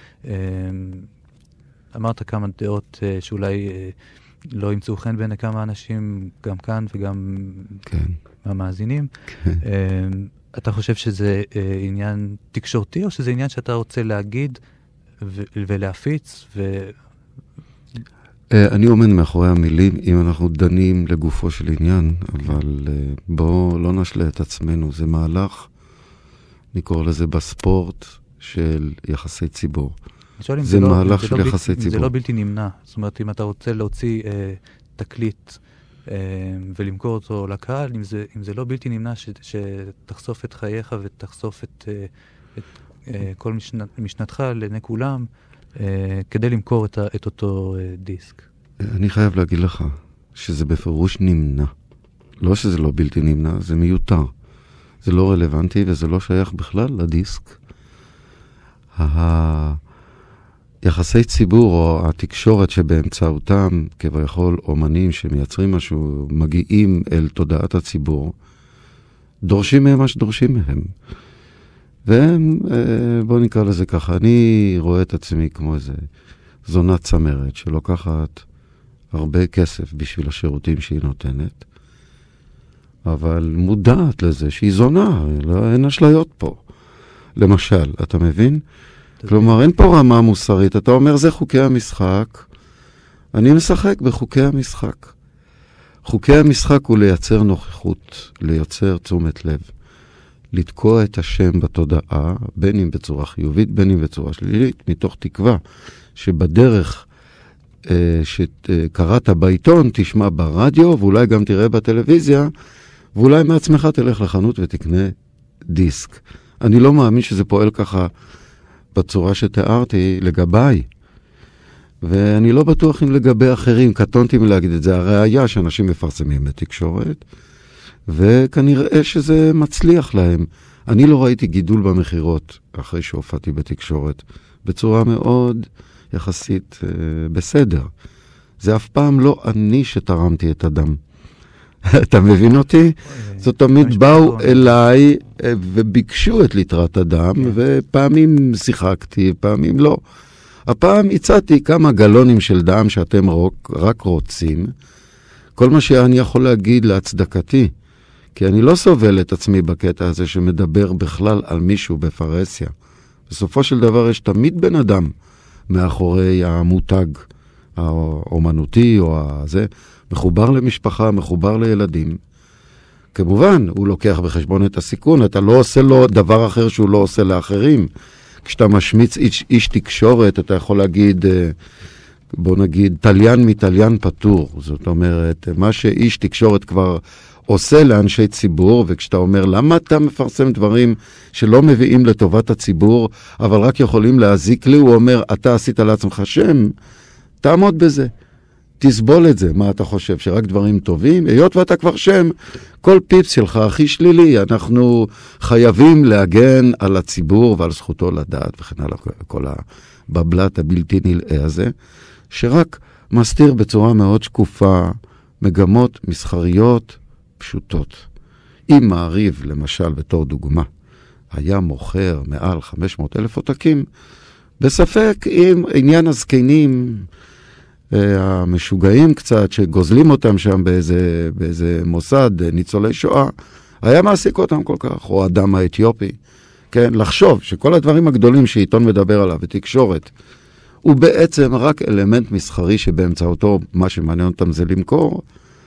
אמרת כמה דעות שאולי לא ימצאו חן בין כמה אנשים, גם כאן וגם מהמאזינים. כן. אתה חושב שזה עניין תקשורתי, או שזה עניין שאתה רוצה להגיד ולהפיץ? אני עומד מאחורי המילים, אם אנחנו דנים לגופו של עניין, אבל בואו לא נשלה את עצמנו. זה מהלך, אני קורא לזה בספורט, של יחסי ציבור. זה מהלך של יחסי ציבור. זה לא בלתי נמנע. זאת אומרת, אם אתה רוצה להוציא תקליט, ולמכור אותו לקהל, אם זה לא בלתי נמנע שתחשוף את חייך ותחשוף את כל משנתך לעיני כולם, כדי למכור את אותו דיסק. אני חייב להגיד לך שזה בפירוש נמנע. לא שזה לא בלתי נמנע, זה מיותר. זה לא רלוונטי וזה לא שייך בכלל לדיסק. יחסי ציבור או התקשורת שבאמצעותם כביכול אומנים שמייצרים משהו מגיעים אל תודעת הציבור, דורשים מהם מה שדורשים מהם. והם, בוא נקרא לזה ככה, אני רואה את עצמי כמו איזה זונת צמרת שלוקחת הרבה כסף בשביל השירותים שהיא נותנת, אבל מודעת לזה שהיא זונה, אין אשליות פה. למשל, אתה מבין? כלומר, אין פה רמה מוסרית. אתה אומר, זה חוקי המשחק. אני משחק בחוקי המשחק. חוקי המשחק הוא לייצר נוכחות, לייצר תשומת לב, לתקוע את השם בתודעה, בין אם בצורה חיובית, בין אם בצורה שלילית, מתוך תקווה שבדרך שקראת בעיתון, תשמע ברדיו, ואולי גם תראה בטלוויזיה, ואולי מעצמך תלך לחנות ותקנה דיסק. אני לא מאמין שזה פועל ככה בצורה שתיארתי לגביי. ואני לא בטוח אם לגבי אחרים, קטונתי מלהגיד את זה, הראיה שאנשים מפרסמים בתקשורת, וכנראה שזה מצליח להם. אני לא ראיתי גידול במחירות אחרי שהופעתי בתקשורת, בצורה מאוד יחסית בסדר. זה אף פעם לא אני שתרמתי את הדם. אתה מבין אותי? זאת תמיד באו אליי וביקשו את ליטרת הדם, ופעמים שיחקתי, פעמים לא. הפעם הצעתי כמה גלונים של דם שאתם רק רוצים. כל מה שאני יכול להגיד להצדקתי, כי אני לא סובל את עצמי בקטע הזה שמדבר בכלל על מישהו בפרסיה. בסופו של דבר יש תמיד בן אדם מאחורי המותג האומנותי או הזה, מחובר למשפחה, מחובר לילדים. כמובן, הוא לוקח בחשבון את הסיכון, אתה לא עושה לו דבר אחר שהוא לא עושה לאחרים. כשאתה משמיץ איש תקשורת, אתה יכול להגיד, בוא נגיד, תליין מתליין פטור. זאת אומרת, מה שאיש תקשורת כבר עושה לאנשי ציבור, וכשאתה אומר, למה אתה מפרסם דברים שלא מביאים לטובת הציבור, אבל רק יכולים להזיק לי, הוא אומר, אתה עשית לעצמך שם, תעמוד בזה. תסבול את זה. מה אתה חושב? שרק דברים טובים? היות ואתה כבר שם, כל פיפס שלך הכי שלילי, אנחנו חייבים להגן על הציבור ועל זכותו לדעת וכן הלאה, כל הבבלת הבלתי נלאה הזה, שרק מסתיר בצורה מאוד שקופה מגמות מסחריות פשוטות. אם מעריב, למשל, בתור דוגמה, היה מוכר מעל 500,000 עותקים, בספק אם עניין הזקנים המשוגעים קצת, שגוזלים אותם שם באיזה מוסד, ניצולי שואה, היה מעסיק אותם כל כך, או אדם האתיופי. כן, לחשוב שכל הדברים הגדולים שעיתון מדבר עליו, ותקשורת, הוא בעצם רק אלמנט מסחרי שבאמצעותו מה שמעניין אותם זה למכור.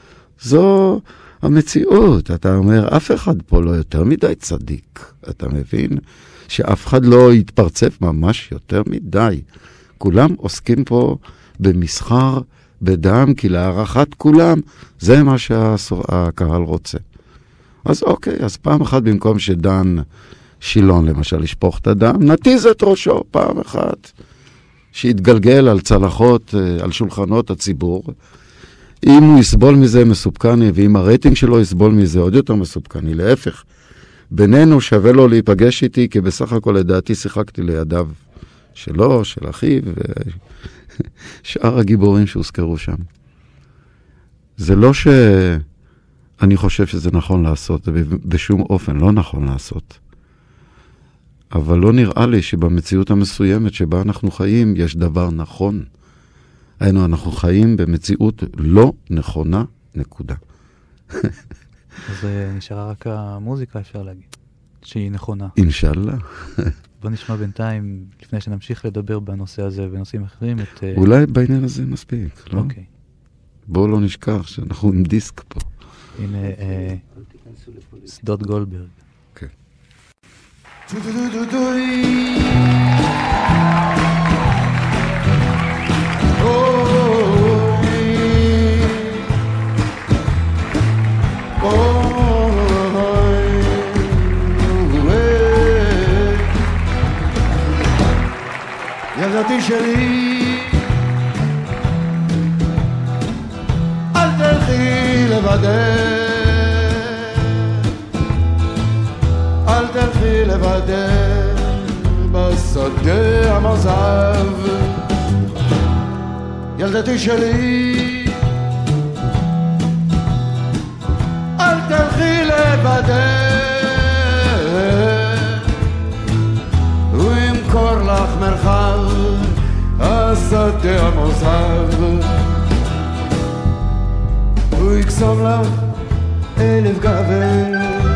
זו המציאות. אתה אומר, אף אחד פה לא יותר מדי צדיק. אתה מבין? שאף אחד לא יתפרצף ממש יותר מדי. כולם עוסקים פה במסחר, בדם, כי להערכת כולם, זה מה שהקהל רוצה. אז אוקיי, אז פעם אחת במקום שדן שילון למשל לשפוך את הדם, נתיז את ראשו פעם אחת, שיתגלגל על צלחות, על שולחנות הציבור. אם הוא יסבול מזה מסופקני, ואם הרייטינג שלו יסבול מזה עוד יותר מסופקני, להפך. בינינו שווה לו להיפגש איתי, כי בסך הכל לדעתי שיחקתי לידיו שלו, של אחיו, ושאר הגיבורים שהוזכרו שם. זה לא שאני חושב שזה נכון לעשות, זה בשום אופן לא נכון לעשות. אבל לא נראה לי שבמציאות המסוימת שבה אנחנו חיים, יש דבר נכון. אנחנו חיים במציאות לא נכונה, נקודה. אז נשארה רק המוזיקה, אפשר להגיד, שהיא נכונה. אינשאללה. בוא נשמע בינתיים, לפני שנמשיך לדבר בנושא הזה ונושאים אחרים, את... אולי בעניין הזה מספיק, לא? אוקיי. בואו לא נשכח שאנחנו עם דיסק פה. הנה, שדות גולדברג. אוקיי. ילדתי שלי, אל תלכי לבדך, אל תלכי לבדך בשדה המוזב. ילדתי שלי, אל תלכי לבדך, הוא ימכור לך מרחב השדה המוזב, הוא יקסום לך 1000 גבר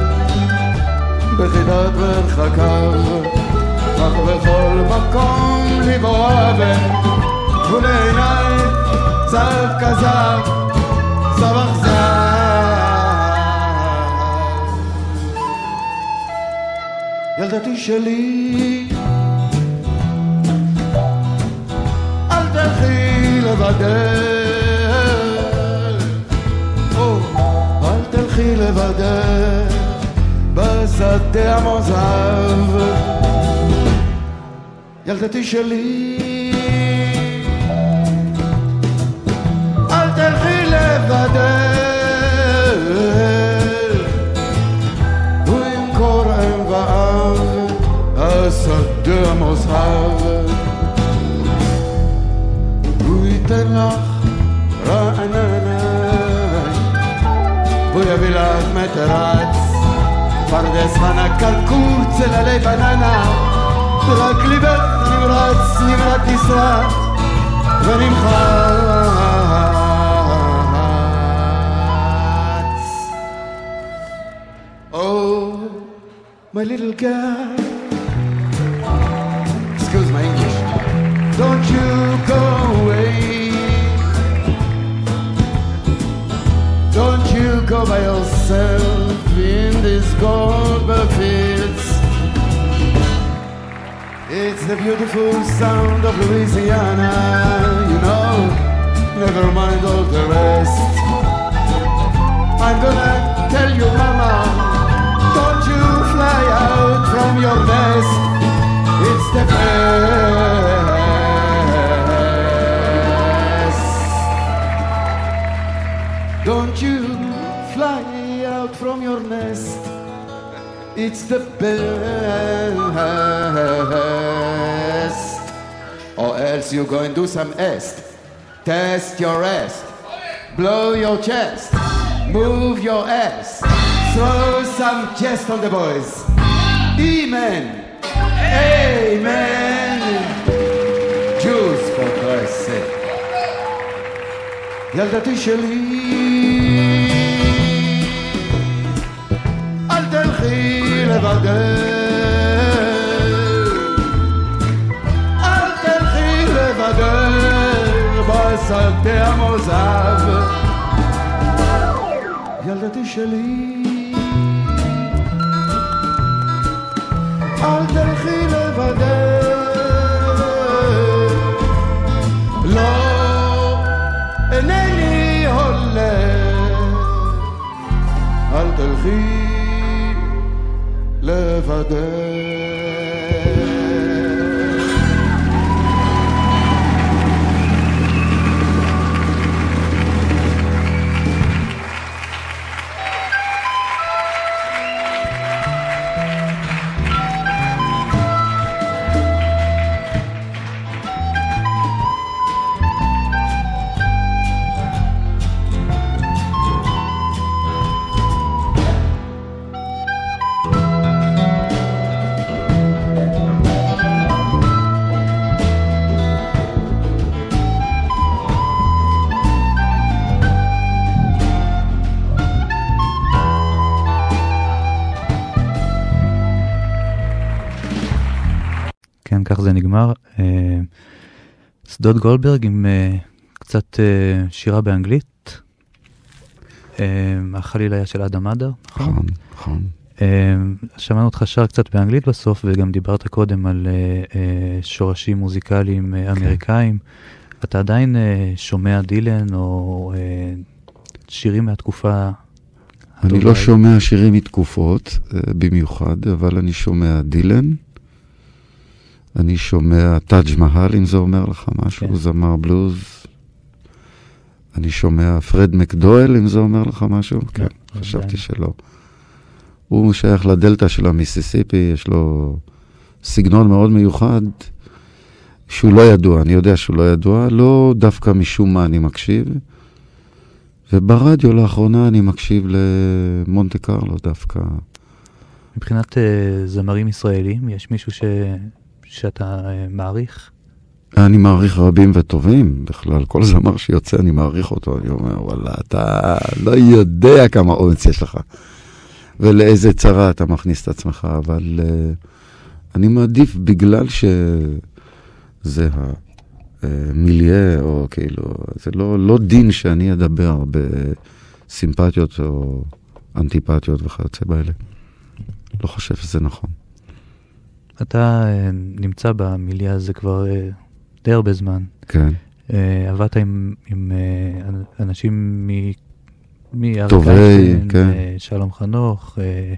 בחידת מרחקיו, אך בכל מקום ליבו אוהב, ולעיניי צב כזב, צב אכזב. ילדתי שלי, אל תלכי לבדך, אל תלכי לבדך בשדה המוזב. ילדתי שלי, אל תלכי לבדך, הוא ימכור אם ואב השדה המוזב, הוא ייתן לך רעננה, והוא יביא לך מטרץ, פרדס חנה כרכור, צללי בננה, רק ליבך נמרץ, נמרץ נשרף ונמחץ. Oh, my little girl, excuse my English, don't you go away, don't you go by yourself in these Goldberg fields. It's the beautiful sound of Louisiana, you know, never mind all the rest. I'm gonna tell you, mama, don't you fly out from your nest. It's the best. Don't you fly out from your nest. It's the best. Or else you go and do some est. Test your rest. Blow your chest. Move your ass. Throw some chest on the boys. Amen. Amen. Jews for Christ's sake. ילדתי שלי, אל תלכי לבדר, אל תלכי לבדר בשדה המוזב. ילדתי שלי, אל תלכי לבדר, לא, אינני הולך, אל תלכי לבדר. כן, כך זה נגמר. שדות גולדברג עם קצת שירה באנגלית. החליל היה של אדם אדר, נכון? נכון. שמענו אותך שר קצת באנגלית בסוף, וגם דיברת קודם על שורשים מוזיקליים אמריקאים. אתה עדיין שומע דילן או שירים מהתקופה? אני לא שומע שירים מתקופות במיוחד, אבל אני שומע דילן. אני שומע טאג' מהל, אם זה אומר לך משהו, כן. זמר בלוז. אני שומע פרד מקדואל, אם זה אומר לך משהו. כן, חשבתי שלא. הוא שייך לדלטה של המיסיסיפי, יש לו סגנון מאוד מיוחד, שהוא לא ידוע, אני יודע שהוא לא ידוע, לא דווקא משום מה אני מקשיב, וברדיו לאחרונה אני מקשיב למונטה קרלו דווקא. מבחינת זמרים ישראלים, יש מישהו שאתה מעריך? אני מעריך רבים וטובים, בכלל כל זמר שיוצא אני מעריך אותו, אני אומר, וואלה, אתה לא יודע כמה אומץ יש לך, ולאיזה צרה אתה מכניס את עצמך, אבל אני מעדיף בגלל שזה המיליה, או כאילו, זה לא דין שאני אדבר בסימפתיות או אנטיפתיות וכיוצא באלה. לא חושב שזה נכון. אתה נמצא במיליה הזה כבר די הרבה זמן. כן. עבדת עם אנשים טובי, כן. שלום חנוך,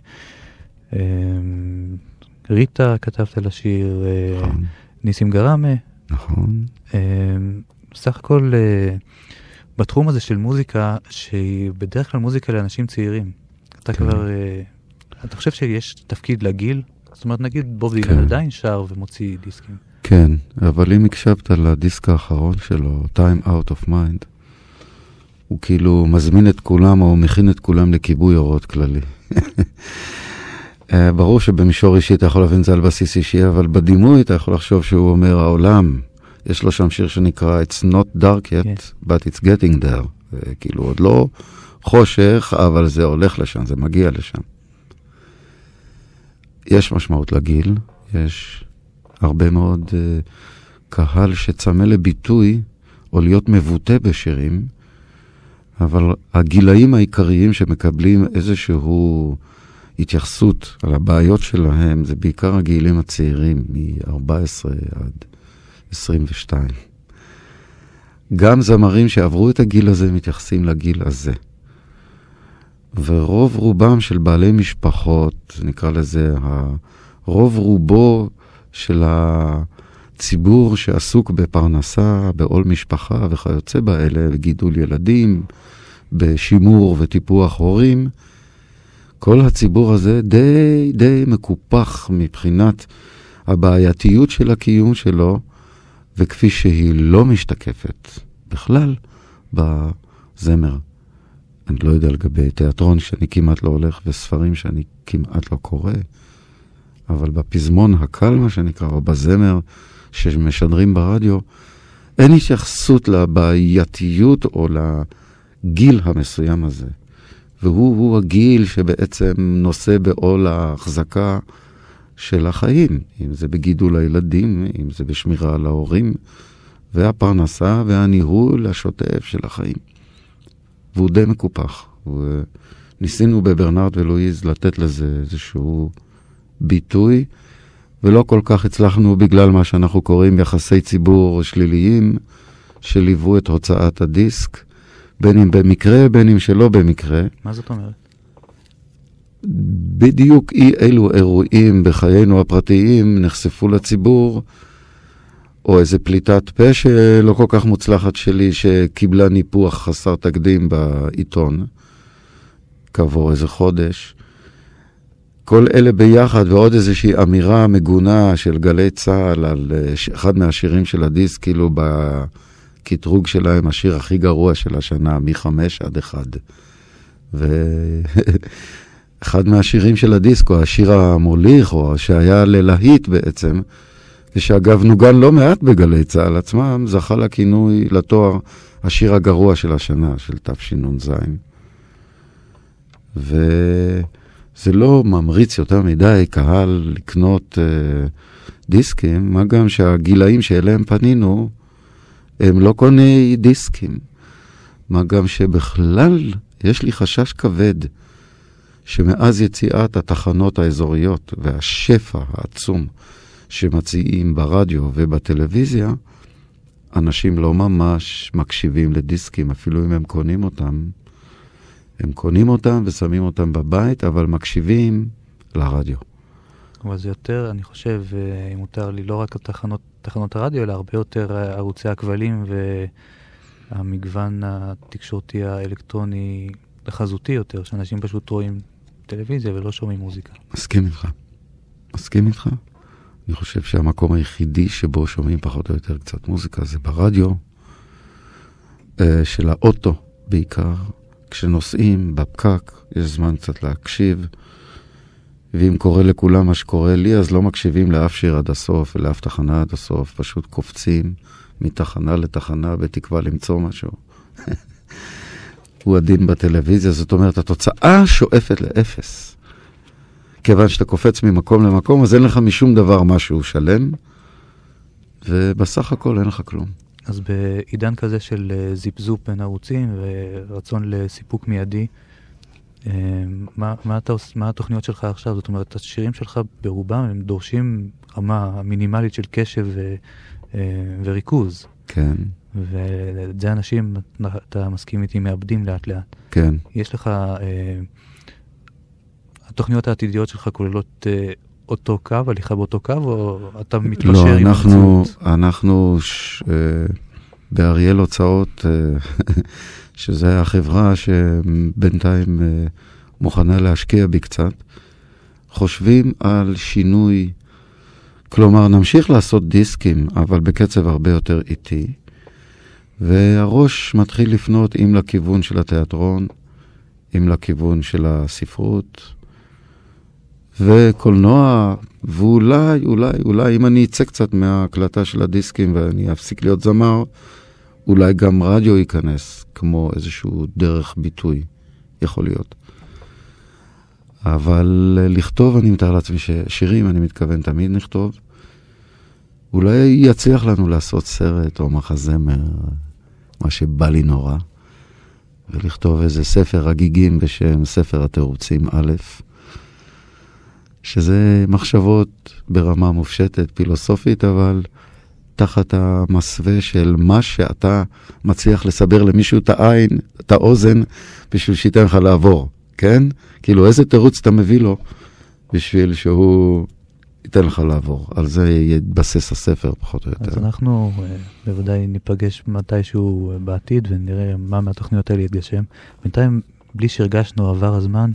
ריטה כתבת לשיר, נכון. ניסים גרמה. נכון. סך הכל בתחום הזה של מוזיקה, שהיא בדרך כלל מוזיקה לאנשים צעירים. אתה כן. כבר, אתה חושב שיש תפקיד לגיל? זאת אומרת, נגיד בוב דילן עדיין שר ומוציא דיסקים. כן, אבל אם הקשבת לדיסק האחרון שלו, Time Out of Mind, הוא כאילו מזמין את כולם או מכין את כולם לכיבוי אורות כללי. ברור שבמישור אישי אתה יכול להבין את זה על בסיס אישי, אבל בדימוי אתה יכול לחשוב שהוא אומר העולם, יש לו שם שיר שנקרא It's not dark yet, but it's getting there. כאילו עוד לא חושך, אבל זה הולך לשם, זה מגיע לשם. יש משמעות לגיל, יש הרבה מאוד קהל שצמא לביטוי או להיות מבוטא בשירים, אבל הגילאים העיקריים שמקבלים איזשהו התייחסות על הבעיות שלהם, זה בעיקר הגילים הצעירים, מ-14 עד 22. גם זמרים שעברו את הגיל הזה מתייחסים לגיל הזה. ורוב רובם של בעלי משפחות, נקרא לזה, רוב רובו של הציבור שעסוק בפרנסה, בעול משפחה וכיוצא באלה, בגידול ילדים, בשימור וטיפוח הורים, כל הציבור הזה די מקופח מבחינת הבעייתיות של הקיום שלו, וכפי שהיא לא משתקפת בכלל בזמר. אני לא יודע לגבי תיאטרון שאני כמעט לא הולך, וספרים שאני כמעט לא קורא, אבל בפזמון הקל, מה שנקרא, או בזמר שמשדרים ברדיו, אין התייחסות לבעייתיות או לגיל המסוים הזה. והוא הגיל שבעצם נושא בעול ההחזקה של החיים, אם זה בגידול הילדים, אם זה בשמירה על ההורים, והפרנסה והניהול השוטף של החיים. והוא די מקופח. ניסינו בברנרד ולואיז לתת לזה איזשהו ביטוי, ולא כל כך הצלחנו בגלל מה שאנחנו קוראים יחסי ציבור שליליים, שליוו את הוצאת הדיסק, בין אם במקרה, בין אם שלא במקרה. מה זאת אומרת? בדיוק אילו אירועים בחיינו הפרטיים נחשפו לציבור, או איזה פליטת פה שלא כל כך מוצלחת שלי, שקיבלה ניפוח חסר תקדים בעיתון, כעבור איזה חודש. כל אלה ביחד, ועוד איזושהי אמירה מגונה של גלי צהל על אחד מהשירים של הדיסק, כאילו בקטרוג שלהם, השיר הכי גרוע של השנה, מ-5 עד 1. אחד מהשירים של הדיסק, או השיר המוליך, או שהיה ללהיט בעצם, ושאגב נוגן לא מעט בגלי צהל עצמם, זכה לכינוי, לתואר, השיר הגרוע של השנה, של תשנ"ז. וזה לא ממריץ יותר מדי קהל לקנות דיסקים, מה גם שהגילאים שאליהם פנינו, הם לא קוני דיסקים. מה גם שבכלל יש לי חשש כבד, שמאז יציאת התחנות האזוריות והשפע העצום שמציעים ברדיו ובטלוויזיה, אנשים לא ממש מקשיבים לדיסקים, אפילו אם הם קונים אותם. הם קונים אותם ושמים אותם בבית, אבל מקשיבים לרדיו. אבל זה יותר, אני חושב, אם מותר לי, לא רק תחנות הרדיו, אלא הרבה יותר ערוצי הכבלים והמגוון התקשורתי האלקטרוני לחזותי יותר, שאנשים פשוט רואים טלוויזיה ולא שומעים מוזיקה. מסכים איתך. אני חושב שהמקום היחידי שבו שומעים פחות או יותר קצת מוזיקה זה ברדיו, של האוטו בעיקר. כשנוסעים בפקק, יש זמן קצת להקשיב, ואם קורה לכולם מה שקורה לי, אז לא מקשיבים לאף שיר עד הסוף, ולאף תחנה עד הסוף, פשוט קופצים מתחנה לתחנה, בתקווה למצוא משהו. הוא הדין בטלוויזיה, זאת אומרת, התוצאה שואפת לאפס. כיוון שאתה קופץ ממקום למקום, אז אין לך משום דבר משהו שלם, ובסך הכל אין לך כלום. אז בעידן כזה של זיפ-זופ בין ערוצים ורצון לסיפוק מיידי, מה התוכניות שלך עכשיו? זאת אומרת, השירים שלך ברובם הם דורשים רמה מינימלית של קשב וריכוז. כן. וזה אנשים, אתה מסכים איתי, מאבדים לאט לאט. כן. יש לך, התוכניות העתידיות שלך כוללות אותו קו, הליכה באותו קו, או אתה מתפשר עם המציאות? לא, אנחנו באריאל הוצאות, שזה החברה שבינתיים מוכנה להשקיע בי קצת, חושבים על שינוי, כלומר נמשיך לעשות דיסקים, אבל בקצב הרבה יותר איטי, והראש מתחיל לפנות אם לכיוון של התיאטרון, אם לכיוון של הספרות, וקולנוע, ואולי, אם אני אצא קצת מההקלטה של הדיסקים ואני אפסיק להיות זמר, אולי גם רדיו ייכנס, כמו איזשהו דרך ביטוי, יכול להיות. אבל לכתוב, אני מתאר לעצמי ששירים, אני מתכוון תמיד נכתוב, אולי יצליח לנו לעשות סרט או מחזמר, מה שבא לי נורא, ולכתוב איזה ספר הגיגים בשם ספר התירוצים א', שזה מחשבות ברמה מופשטת, פילוסופית, אבל תחת המסווה של מה שאתה מצליח לסבר למישהו את העין, את האוזן, בשביל שייתן לך לעבור, כן? כאילו איזה תירוץ אתה מביא לו, בשביל שהוא ייתן לך לעבור. על זה יתבסס הספר, פחות או יותר. אז אנחנו בוודאי ניפגש מתישהו בעתיד, ונראה מה מהתוכניות האלה יתגשם. בינתיים, בלי שהרגשנו, עבר הזמן.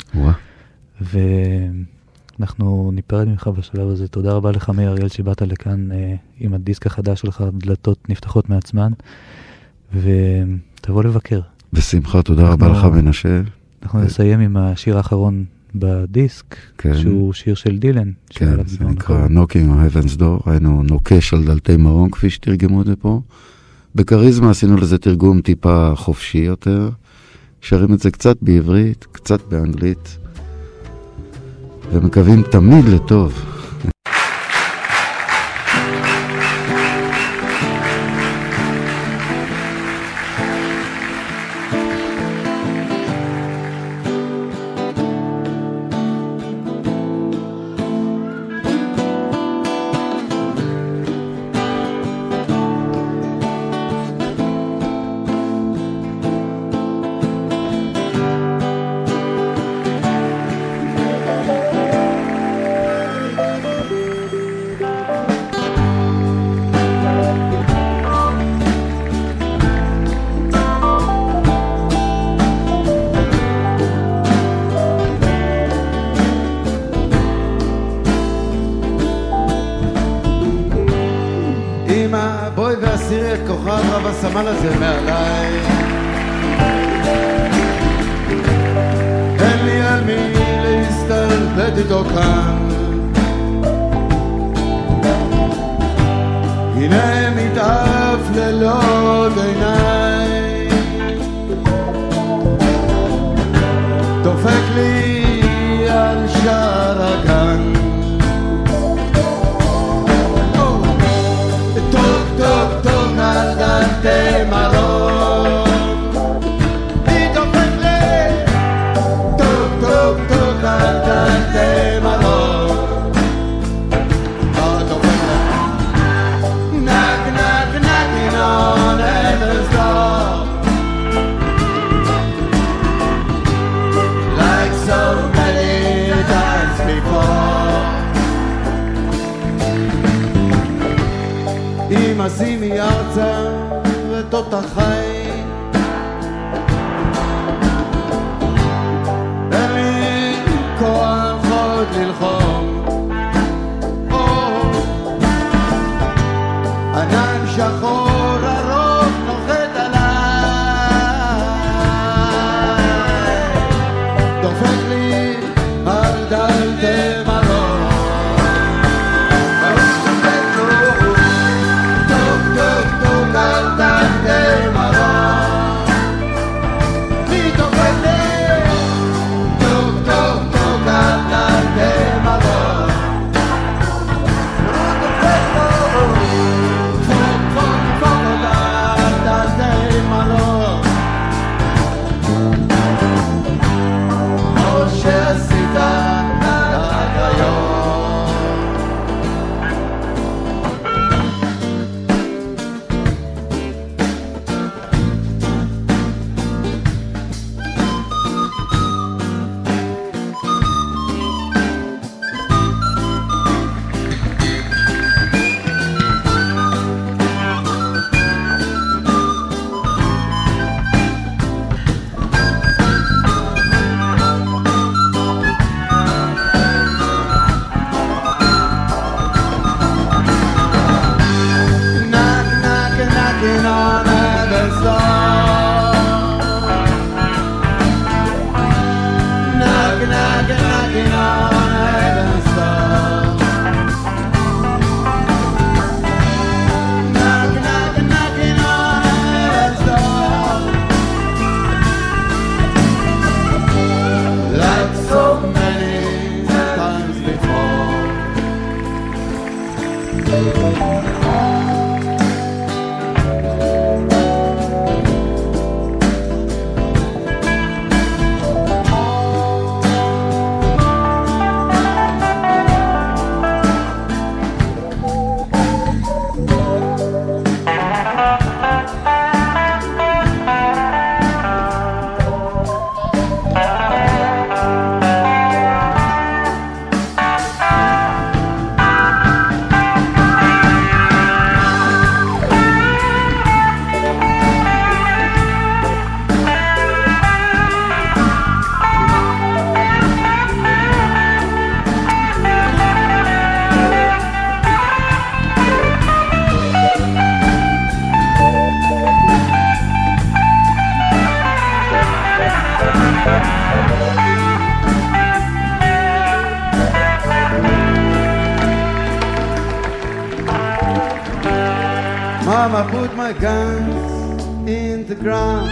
ואנחנו ניפרד ממך בשלב הזה. תודה רבה לך, מאיר אריאל, שבאת לכאן עם הדיסק החדש שלך, דלתות נפתחות מעצמן, ותבוא לבקר. בשמחה, תודה רבה לך, מנשה. אנחנו נסיים עם השיר האחרון בדיסק, שהוא שיר של דילן. כן, זה נקרא Knocking on Heaven's Door, היינו נוקש על דלתי מרום, כפי שתרגמו את זה פה. בקריזמה עשינו לזה תרגום טיפה חופשי יותר, שרים את זה קצת בעברית, קצת באנגלית, ומקווים תמיד לטוב. הסמל הזה מעליי, אין לי על מי להסתלבט איתו כאן. הנה מתעף ללא עיניי, דופק לי על שער הגן. דלתי מרום, היא דופק לי, טוק טוק טוק על דלתי מרום. מה דופק לי? נק נק נקין on heaven's door, like so many times before. אם עשימי ארצה תותחי, אין לי כוח עוד ללחום. ענן שחור ארוך נוחת עליי, דופק לי על דלתי מרום. Mama put my guns in the ground.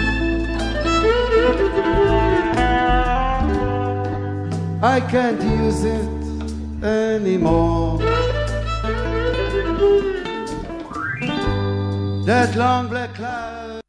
I can't use it anymore. That long black cloud